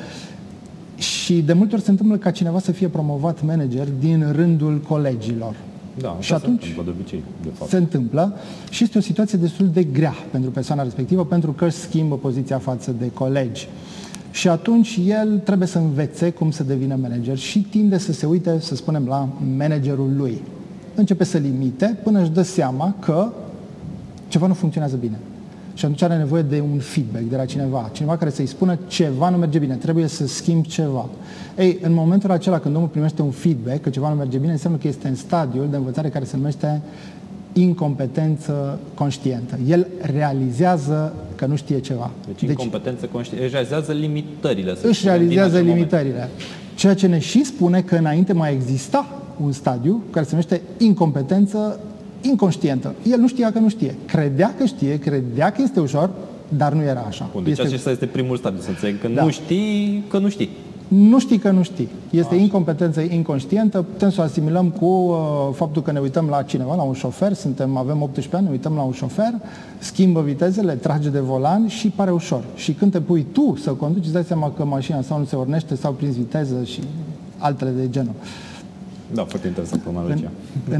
Și de multe ori se întâmplă ca cineva să fie promovat manager din rândul colegilor. Da, și atunci se întâmplă de obicei, de fapt. Se întâmplă și este o situație destul de grea pentru persoana respectivă, pentru că își schimbă poziția față de colegi. Și atunci el trebuie să învețe cum să devină manager și tinde să se uite, să spunem, la managerul lui. Începe să limite până își dă seama că ceva nu funcționează bine. Și atunci are nevoie de un feedback de la cineva care să-i spună ceva nu merge bine, trebuie să schimbi ceva. Ei, în momentul acela când omul primește un feedback că ceva nu merge bine, înseamnă că este în stadiul de învățare care se numește incompetență conștientă. El realizează că nu știe ceva. Deci incompetență conștientă. Își realizează limitările. Își realizează limitările. Ceea ce ne și spune că înainte mai exista un stadiu care se numește incompetență inconștientă. El nu știa că nu știe. Credea că știe, credea că este ușor, dar nu era așa. Bun, deci acesta este primul stadiu, să înțeleg, că nu știi că nu știi. Nu știi că nu știi. Este incompetență inconștientă. Putem să o asimilăm cu faptul că ne uităm la cineva, la un șofer, avem 18 ani, ne uităm la un șofer, schimbă vitezele, trage de volan și pare ușor. Și când te pui tu să conduci, îți dai seama că mașina sau nu se ornește sau prins viteză și altele de genul. Da, foarte interesant analogia.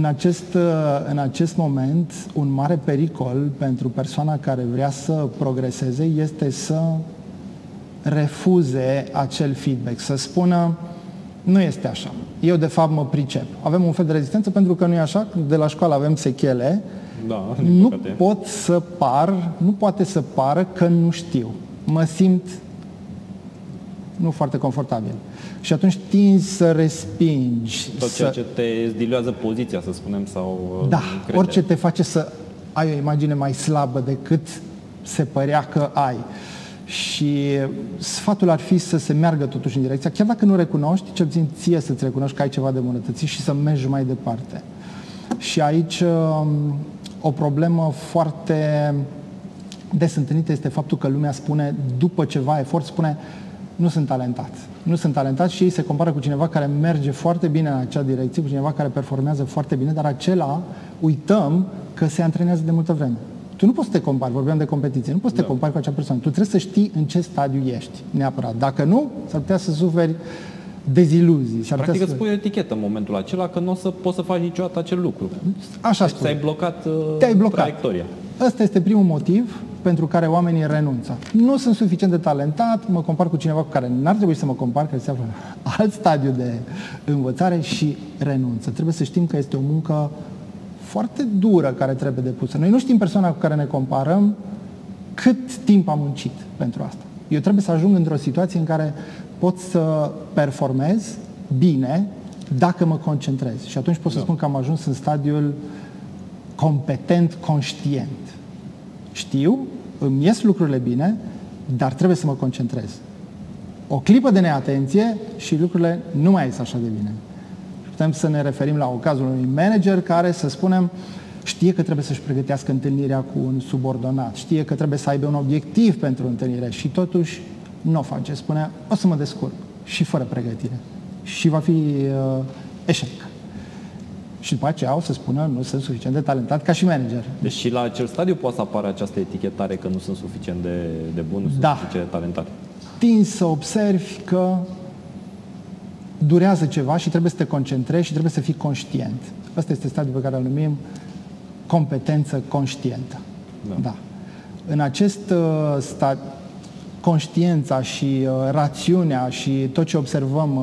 În acest moment, un mare pericol pentru persoana care vrea să progreseze este să refuze acel feedback, să spună nu este așa, eu de fapt mă pricep. Avem un fel de rezistență pentru că nu e așa, de la școală avem sechele, nu poate să pară că nu știu. Mă simt nu foarte confortabil. Și atunci tinzi să respingi. Tot ceea ce te diluează poziția, să spunem, sau orice te face să ai o imagine mai slabă decât se părea că ai. Și sfatul ar fi să se meargă totuși în direcția, chiar dacă nu recunoști, cel puțin ție să-ți recunoști că ai ceva de îmbunătățit și să mergi mai departe. Și aici o problemă foarte des întâlnită este faptul că lumea spune, după ceva efort, spune nu sunt talentat. Nu sunt talentat și ei se compară cu cineva care merge foarte bine în acea direcție, cu cineva care performează foarte bine, dar acela uităm că se antrenează de multă vreme. Tu nu poți să te compari, vorbeam de competiție, nu poți să te compari cu acea persoană. Tu trebuie să știi în ce stadiu ești, neapărat. Dacă nu, s-ar putea să suferi deziluzii. Practic îți pui o etichetă în momentul acela că nu o să poți să faci niciodată acel lucru. Așa deci ți-ai blocat, traiectoria. Ăsta este primul motiv pentru care oamenii renunță. Nu sunt suficient de talentat, mă compar cu cineva cu care n-ar trebui să mă compar, care se află în alt stadiu de învățare și renunță. Trebuie să știm că este o muncă foarte dură care trebuie depusă. Noi nu știm persoana cu care ne comparăm cât timp am muncit pentru asta. Eu trebuie să ajung într-o situație în care pot să performez bine dacă mă concentrez. Și atunci pot să spun că am ajuns în stadiul competent, conștient. Știu, îmi ies lucrurile bine, dar trebuie să mă concentrez. O clipă de neatenție și lucrurile nu mai ies așa de bine. Putem să ne referim la cazul unui manager care, să spunem, știe că trebuie să-și pregătească întâlnirea cu un subordonat, știe că trebuie să aibă un obiectiv pentru întâlnire și totuși nu o face. Spune, o să mă descurc și fără pregătire. Și va fi eșec. Și după aceea o să spună, nu sunt suficient de talentat ca și manager. Deci și la acel stadiu poate să apară această etichetare că nu sunt suficient de bun, nu sunt suficient de talentat. Tinzi să observi că durează ceva și trebuie să te concentrezi și trebuie să fii conștient. Ăsta este stadiul pe care îl numim competență conștientă. Da. În acest stadiu, conștiința și rațiunea și tot ce observăm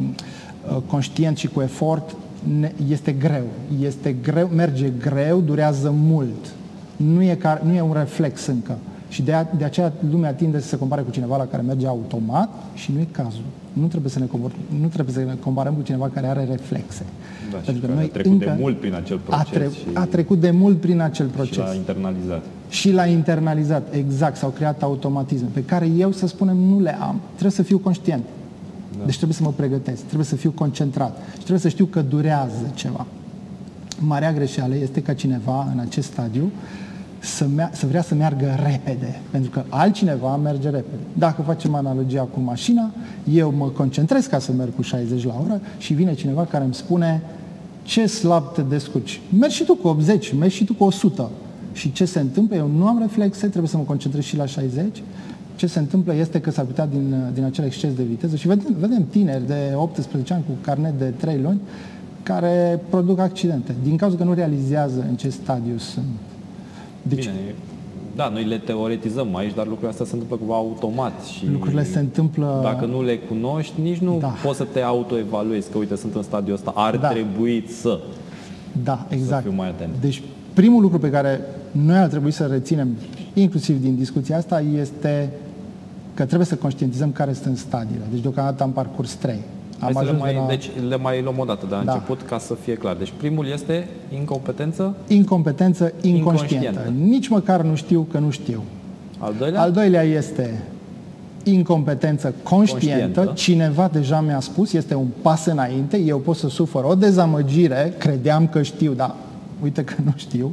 conștient și cu efort este greu. Este greu, merge greu, durează mult. Nu e un reflex încă. Și de aceea lumea tinde să se compare cu cineva la care merge automat și nu e cazul. Nu trebuie să ne comparăm cu cineva care are reflexe. Da, pentru că noi a trecut de mult prin acel proces. A trecut de mult prin acel proces. Și l-a internalizat. Și l-a internalizat, exact. S-au creat automatisme pe care eu, să spunem, nu le am. Trebuie să fiu conștient. Da. Deci trebuie să mă pregătesc, trebuie să fiu concentrat și trebuie să știu că durează ceva. Marea greșeală este ca cineva în acest stadiu să vrea să meargă repede, pentru că altcineva merge repede. Dacă facem analogia cu mașina, eu mă concentrez ca să merg cu 60 la oră și vine cineva care îmi spune ce slab te descurci. Mergi și tu cu 80, mergi și tu cu 100. Și ce se întâmplă? Eu nu am reflexe, trebuie să mă concentrez și la 60. Ce se întâmplă este că s-ar putea din acel exces de viteză și vedem tineri de 18 ani cu carnet de 3 luni care produc accidente din cauza că nu realizează în ce stadiu sunt. Deci, bine, da, noi le teoretizăm aici, dar lucrurile astea se întâmplă cumva automat și lucrurile se întâmplă. Dacă nu le cunoști, nici nu poți să te autoevaluezi, că uite, sunt în stadiul ăsta, ar trebui să. Da, exact. Să fiu mai atent. Deci, primul lucru pe care noi ar trebui să reținem, inclusiv din discuția asta, este că trebuie să conștientizăm care sunt stadiile. Deci, deocamdată am parcurs 3. Deci le mai luăm o dată de la început ca să fie clar. Deci primul este incompetență? Incompetență inconștientă. Nici măcar nu știu că nu știu. Al doilea? Al doilea este incompetență conștientă. Cineva deja mi-a spus, este un pas înainte, eu pot să sufăr o dezamăgire, credeam că știu, dar uite că nu știu.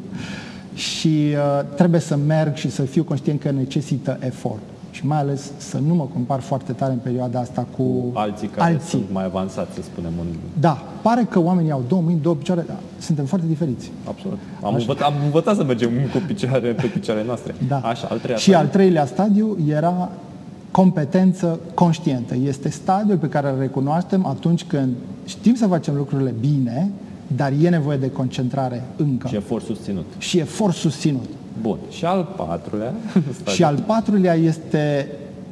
Și trebuie să merg și să fiu conștient că necesită efort. Și mai ales să nu mă compar foarte tare în perioada asta cu alții care sunt mai avansați, să spunem. Da, pare că oamenii au 2 mâini, 2 picioare, dar suntem foarte diferiți. Absolut. Am învățat să mergem cu pe picioarele noastre. Da. Așa, al treilea stadiu era competență conștientă. Este stadiul pe care îl recunoaștem atunci când știm să facem lucrurile bine, dar e nevoie de concentrare încă. Și efort susținut. Bun. Și al patrulea? Și al patrulea este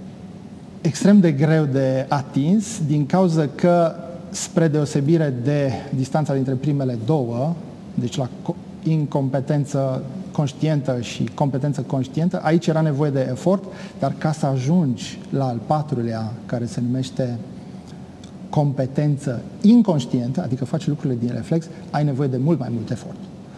extrem de greu de atins din cauza că, spre deosebire de distanța dintre primele două, deci la incompetență conștientă și competență conștientă, aici era nevoie de efort, dar ca să ajungi la al patrulea, care se numește competență inconștientă, adică faci lucrurile din reflex, ai nevoie de mult mai mult efort.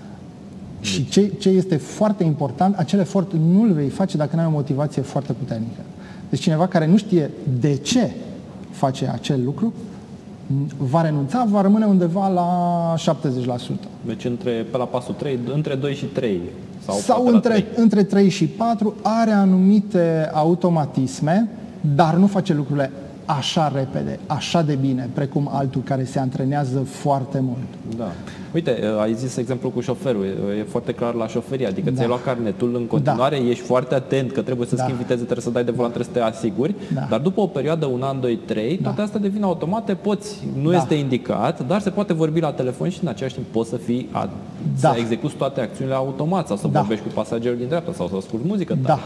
Și ce este foarte important, acel efort nu îl vei face dacă nu ai o motivație foarte puternică. Deci cineva care nu știe de ce face acel lucru, va renunța, va rămâne undeva la 70%. Deci pe la pasul 3, între 2 și 3. Sau între 3 și 4 are anumite automatisme, dar nu face lucrurile așa repede, așa de bine, precum altul care se antrenează foarte mult. Da. Uite, ai zis exemplu cu șoferul, e foarte clar la șoferie, adică ți-ai luat carnetul în continuare, ești foarte atent că trebuie să schimbi viteze, trebuie să dai de volan, trebuie să te asiguri, dar după o perioadă, 1 an, 2, 3, toate astea devin automate, nu este indicat, dar se poate vorbi la telefon și în același timp poți să fii, să execuți toate acțiunile automat sau să vorbești cu pasagerul din dreapta sau să asculti muzică. Da.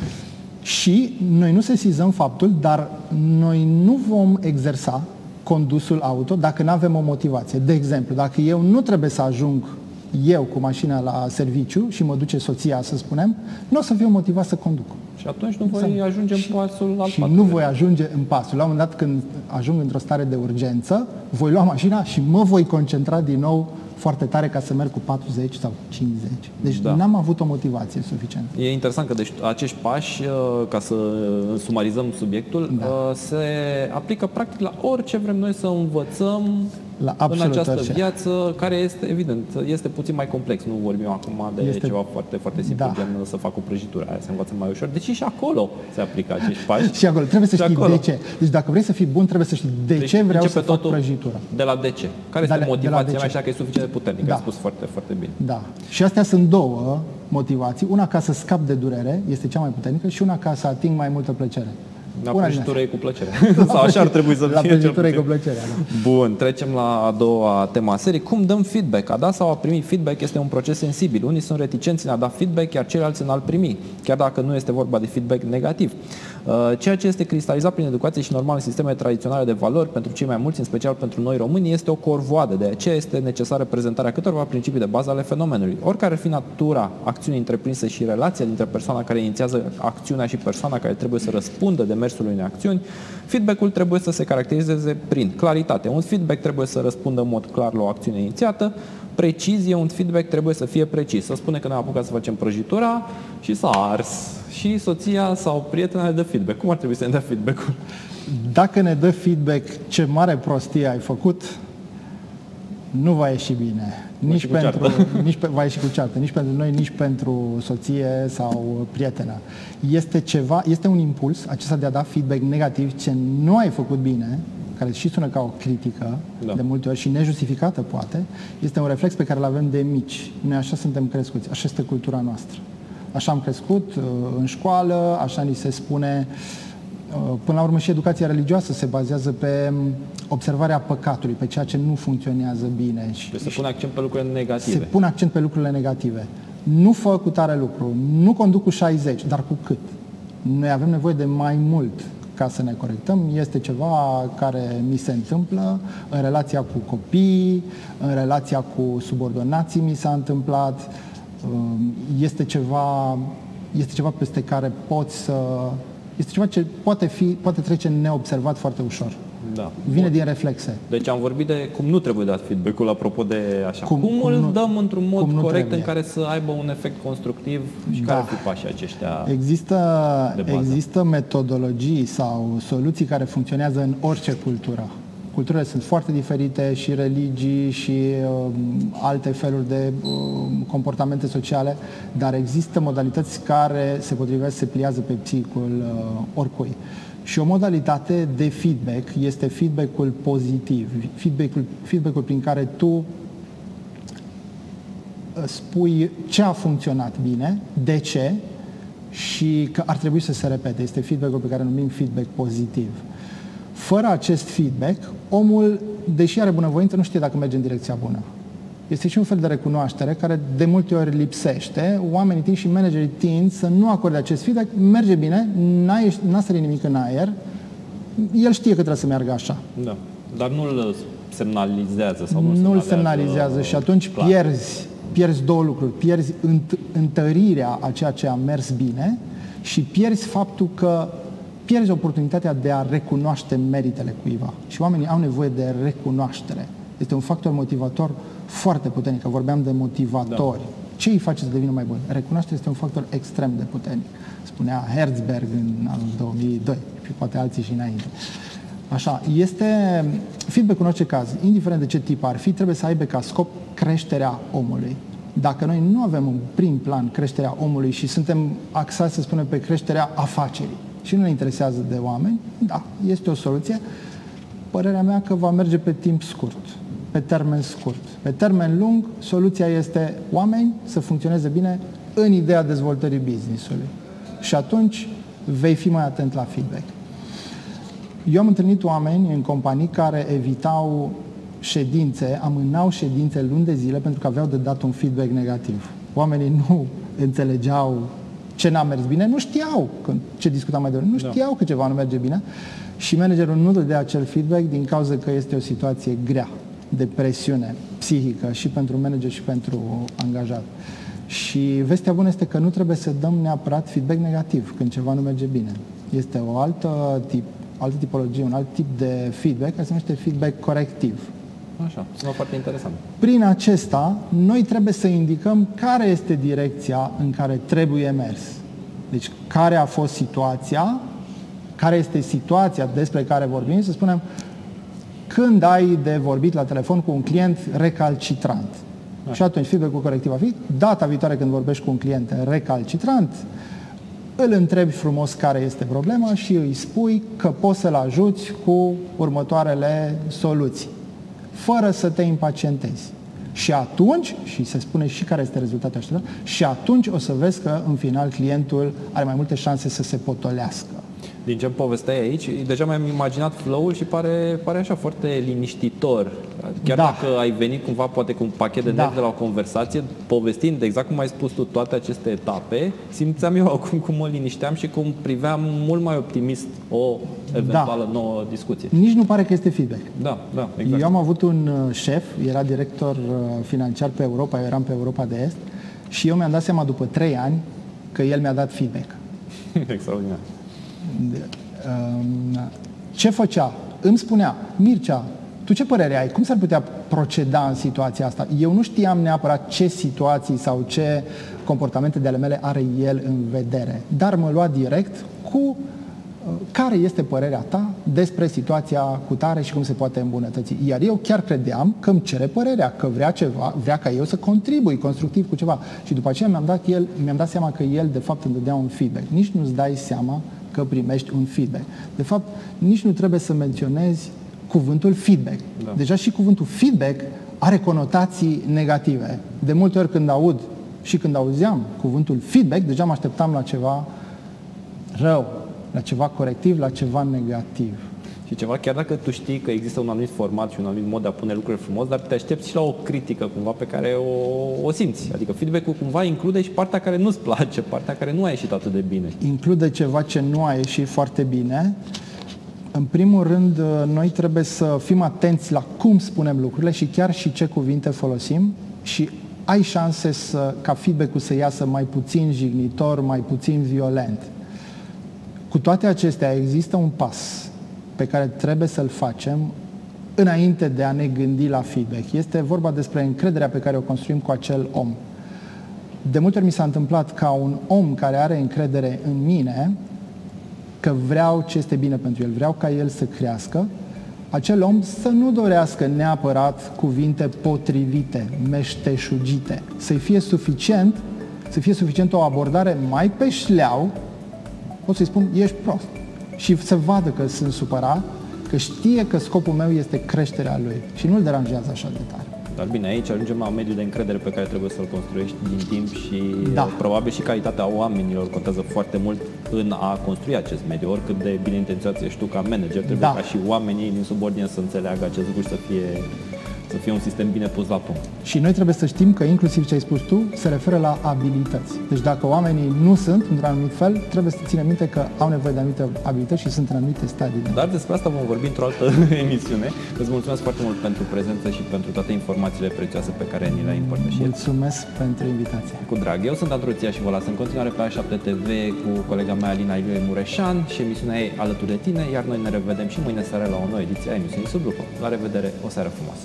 Și noi nu sesizăm faptul, dar noi nu vom exersa condusul auto dacă nu avem o motivație. De exemplu, dacă eu nu trebuie să ajung eu cu mașina la serviciu și mă duce soția, să spunem, nu o să fiu motivat să conduc. Și atunci nu voi ajunge în pasul al Și nu voi ajunge în pasul. La un moment dat, când ajung într-o stare de urgență, voi lua mașina și mă voi concentra din nou foarte tare ca să merg cu 40 sau 50. Deci n-am avut o motivație suficientă. E interesant că acești pași, ca să sumarizăm subiectul, se aplică practic la orice vrem noi să învățăm în această viață, care este, evident, este puțin mai complex. Nu vorbim acum de ceva foarte, foarte simplu, gen să fac o prăjitură, aia se învață mai ușor. Deci și acolo se aplică acești pași. Și acolo trebuie să știi de ce. Deci dacă vrei să fii bun, trebuie să știi de ce vreau să fac prăjitura. De la de ce. Care este motivația mea, așa că e suficient de puternic. Ai spus foarte, foarte bine. Da. Și astea sunt două motivații. Una ca să scap de durere, este cea mai puternică, și una ca să ating mai multă plăcere. La prăjitură e cu plăcere. Sau așa ar trebui să fie. La prăjitură e cu plăcere, da. Bun, trecem la a doua tema a serii. Cum dăm feedback? A da sau a primi feedback este un proces sensibil. Unii sunt reticenți în a da feedback, iar ceilalți în a-l primi, chiar dacă nu este vorba de feedback negativ. Ceea ce este cristalizat prin educație și normal în sisteme tradiționale de valori, pentru cei mai mulți, în special pentru noi români, este o corvoadă. De aceea este necesară prezentarea câtorva principii de bază ale fenomenului. Oricare ar fi natura acțiunii întreprinse și relația dintre persoana care inițiază acțiunea și persoana care trebuie să răspundă demersul unei acțiuni, feedback-ul trebuie să se caracterizeze prin claritate. Un feedback trebuie să răspundă în mod clar la o acțiune inițiată. Precizie, un feedback trebuie să fie precis. Să spune că ne-am apucat să facem prăjitura și s-a ars. Și soția sau prietena ne dă feedback. Cum ar trebui să ne dea feedback-ul? Dacă ne dă feedback ce mare prostie ai făcut, nu va ieși bine. Va ieși cu ceartă. Nici pentru noi, nici pentru soție sau prietenă. Este un impuls, acesta de a da feedback negativ, ce nu ai făcut bine, care și sună ca o critică, de multe ori, și nejustificată poate, este un reflex pe care îl avem de mici. Noi așa suntem crescuți, așa este cultura noastră. Așa am crescut în școală, așa ni se spune. Până la urmă și educația religioasă se bazează pe observarea păcatului, pe ceea ce nu funcționează bine. Deci se pune accent pe lucrurile negative. Se pune accent pe lucrurile negative. Nu fă cu tare lucru, nu conduc cu 60, dar cu cât? Noi avem nevoie de mai mult ca să ne corectăm. Este ceva care mi se întâmplă în relația cu copii, în relația cu subordonații mi s-a întâmplat. Este ceva peste care este ceva ce poate trece neobservat foarte ușor. Da. Vine din reflexe. Deci am vorbit de cum nu trebuie dat feedback-ul, apropo de așa. Cum îl dăm într-un mod corect în care să aibă un efect constructiv și care ar fi pașii aceștia? Există metodologii sau soluții care funcționează în orice cultură. Culturile sunt foarte diferite, și religii și alte feluri de comportamente sociale, dar există modalități care se potrivesc, se pliază pe psihicul oricui. Și o modalitate de feedback este feedback-ul pozitiv, feedback-ul prin care tu spui ce a funcționat bine, de ce, și că ar trebui să se repete. Este feedback-ul pe care numim feedback pozitiv. Fără acest feedback, omul, deși are bunăvoință, nu știe dacă merge în direcția bună. Este și un fel de recunoaștere care de multe ori lipsește. Oamenii tind și managerii tind să nu acorde acest feedback. Merge bine, n-a sărit nimic în aer, el știe că trebuie să meargă așa. Da, dar nu-l semnalizează sau nu-l semnalizează și atunci pierzi două lucruri. Pierzi întărirea a ceea ce a mers bine și pierzi faptul că pierzi oportunitatea de a recunoaște meritele cuiva. Și oamenii au nevoie de recunoaștere. Este un factor motivator foarte puternic. Vorbeam de motivatori. Da. Ce îi face să devină mai buni? Recunoașterea este un factor extrem de puternic. Spunea Herzberg în anul 2002 și poate alții și înainte. Așa, este feedback în orice caz, indiferent de ce tip ar fi, trebuie să aibă ca scop creșterea omului. Dacă noi nu avem în prim plan creșterea omului și suntem axați, să spunem, pe creșterea afacerii și nu ne interesează de oameni, da, este o soluție. Părerea mea că va merge pe timp scurt, pe termen scurt. Pe termen lung, soluția este oameni să funcționeze bine în ideea dezvoltării business-ului. Și atunci vei fi mai atent la feedback. Eu am întâlnit oameni în companii care evitau ședințe, amânau ședințe luni de zile pentru că aveau de dat un feedback negativ. Oamenii nu înțelegeau ce n-a mers bine, nu știau ce discutam mai devreme, nu știau că ceva nu merge bine și managerul nu dădea acel feedback din cauza că este o situație grea de presiune psihică și pentru manager și pentru angajat. Și vestea bună este că nu trebuie să dăm neapărat feedback negativ când ceva nu merge bine. Este o altă tipologie, un alt tip de feedback care se numește feedback corectiv. Așa, sună foarte interesant. Prin acesta, noi trebuie să indicăm care este direcția în care trebuie mers. Deci, care a fost situația, care este situația despre care vorbim, să spunem, când ai de vorbit la telefon cu un client recalcitrant. Și atunci, feedback-ul corectiv va fi, data viitoare când vorbești cu un client recalcitrant, îl întrebi frumos care este problema și îi spui că poți să-l ajuți cu următoarele soluții, fără să te impacientezi. Și atunci, și se spune și care este rezultatul așteptat, și atunci o să vezi că în final clientul are mai multe șanse să se potolească. Din ce-mi povesteai aici, deja mi-am imaginat flow-ul și pare așa foarte liniștitor. Chiar dacă ai venit cumva poate cu un pachet de nervi de la o conversație, povestind exact cum ai spus tu toate aceste etape, simțeam eu acum cum mă linișteam și cum priveam mult mai optimist o eventuală nouă discuție. Nici nu pare că este feedback. Da, exact. Eu am avut un șef, era director financiar pe Europa, eu eram pe Europa de Est și eu mi-am dat seama după 3 ani că el mi-a dat feedback. Extraordinar. Ce făcea? Îmi spunea, Mircea, tu ce părere ai? Cum s-ar putea proceda în situația asta? Eu nu știam neapărat ce situații sau ce comportamente de ale mele are el în vedere, dar mă lua direct cu care este părerea ta despre situația cu tare și cum se poate îmbunătăți. Iar eu chiar credeam că îmi cere părerea, că vrea ceva, vrea ca eu să contribui constructiv cu ceva. Și după aceea mi-am dat seama că el de fapt îmi dădea un feedback. Nici nu-ți dai seama că primești un feedback. De fapt, nici nu trebuie să menționezi cuvântul feedback. Da. Deja și cuvântul feedback are conotații negative. De multe ori când aud și când auzeam cuvântul feedback, deja mă așteptam la ceva rău, la ceva corectiv, la ceva negativ. Și ceva, chiar dacă tu știi că există un anumit format și un anumit mod de a pune lucrurile frumos, dar te aștepți și la o critică cumva pe care o simți. Adică feedback-ul cumva include și partea care nu-ți place, partea care nu a ieșit atât de bine. Include ceva ce nu a ieșit foarte bine. În primul rând, noi trebuie să fim atenți la cum spunem lucrurile și chiar și ce cuvinte folosim și ai șanse ca feedback-ul să iasă mai puțin jignitor, mai puțin violent. Cu toate acestea, există un pas pe care trebuie să-l facem înainte de a ne gândi la feedback. Este vorba despre încrederea pe care o construim cu acel om. De multe ori mi s-a întâmplat ca un om care are încredere în mine, că vreau ce este bine pentru el, vreau ca el să crească, acel om să nu dorească neapărat cuvinte potrivite, meșteșugite, să fie suficient o abordare mai pe șleau, pot să-i spun, ești prost. Și să vadă că sunt supărat, că știe că scopul meu este creșterea lui și nu-l deranjează așa de tare. Dar bine, aici ajungem la un mediu de încredere pe care trebuie să-l construiești din timp și probabil și calitatea oamenilor contează foarte mult în a construi acest mediu. Oricât de bine intenționat ești tu ca manager, trebuie ca și oamenii din subordine să înțeleagă acest lucru și să fie un sistem bine pus la punct. Și noi trebuie să știm că inclusiv ce ai spus tu se referă la abilități. Deci dacă oamenii nu sunt într-un anumit fel, trebuie să ținem minte că au nevoie de anumite abilități și sunt în anumite stadii. Dar despre asta vom vorbi într-o altă emisiune. Îți mulțumesc foarte mult pentru prezență și pentru toate informațiile prețioase pe care ni le-ai împărtășit. Mulțumesc pentru invitație. Cu drag. Eu sunt Andruția și vă las în continuare pe A7 TV cu colega mea Alina Ilioi Mureșan și emisiunea ei Alături de tine, iar noi ne revedem și mâine seară la o nouă ediție a emisiunii Subgrupă. La revedere, o seară frumoasă!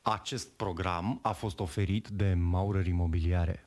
Acest program a fost oferit de Maurer Imobiliare.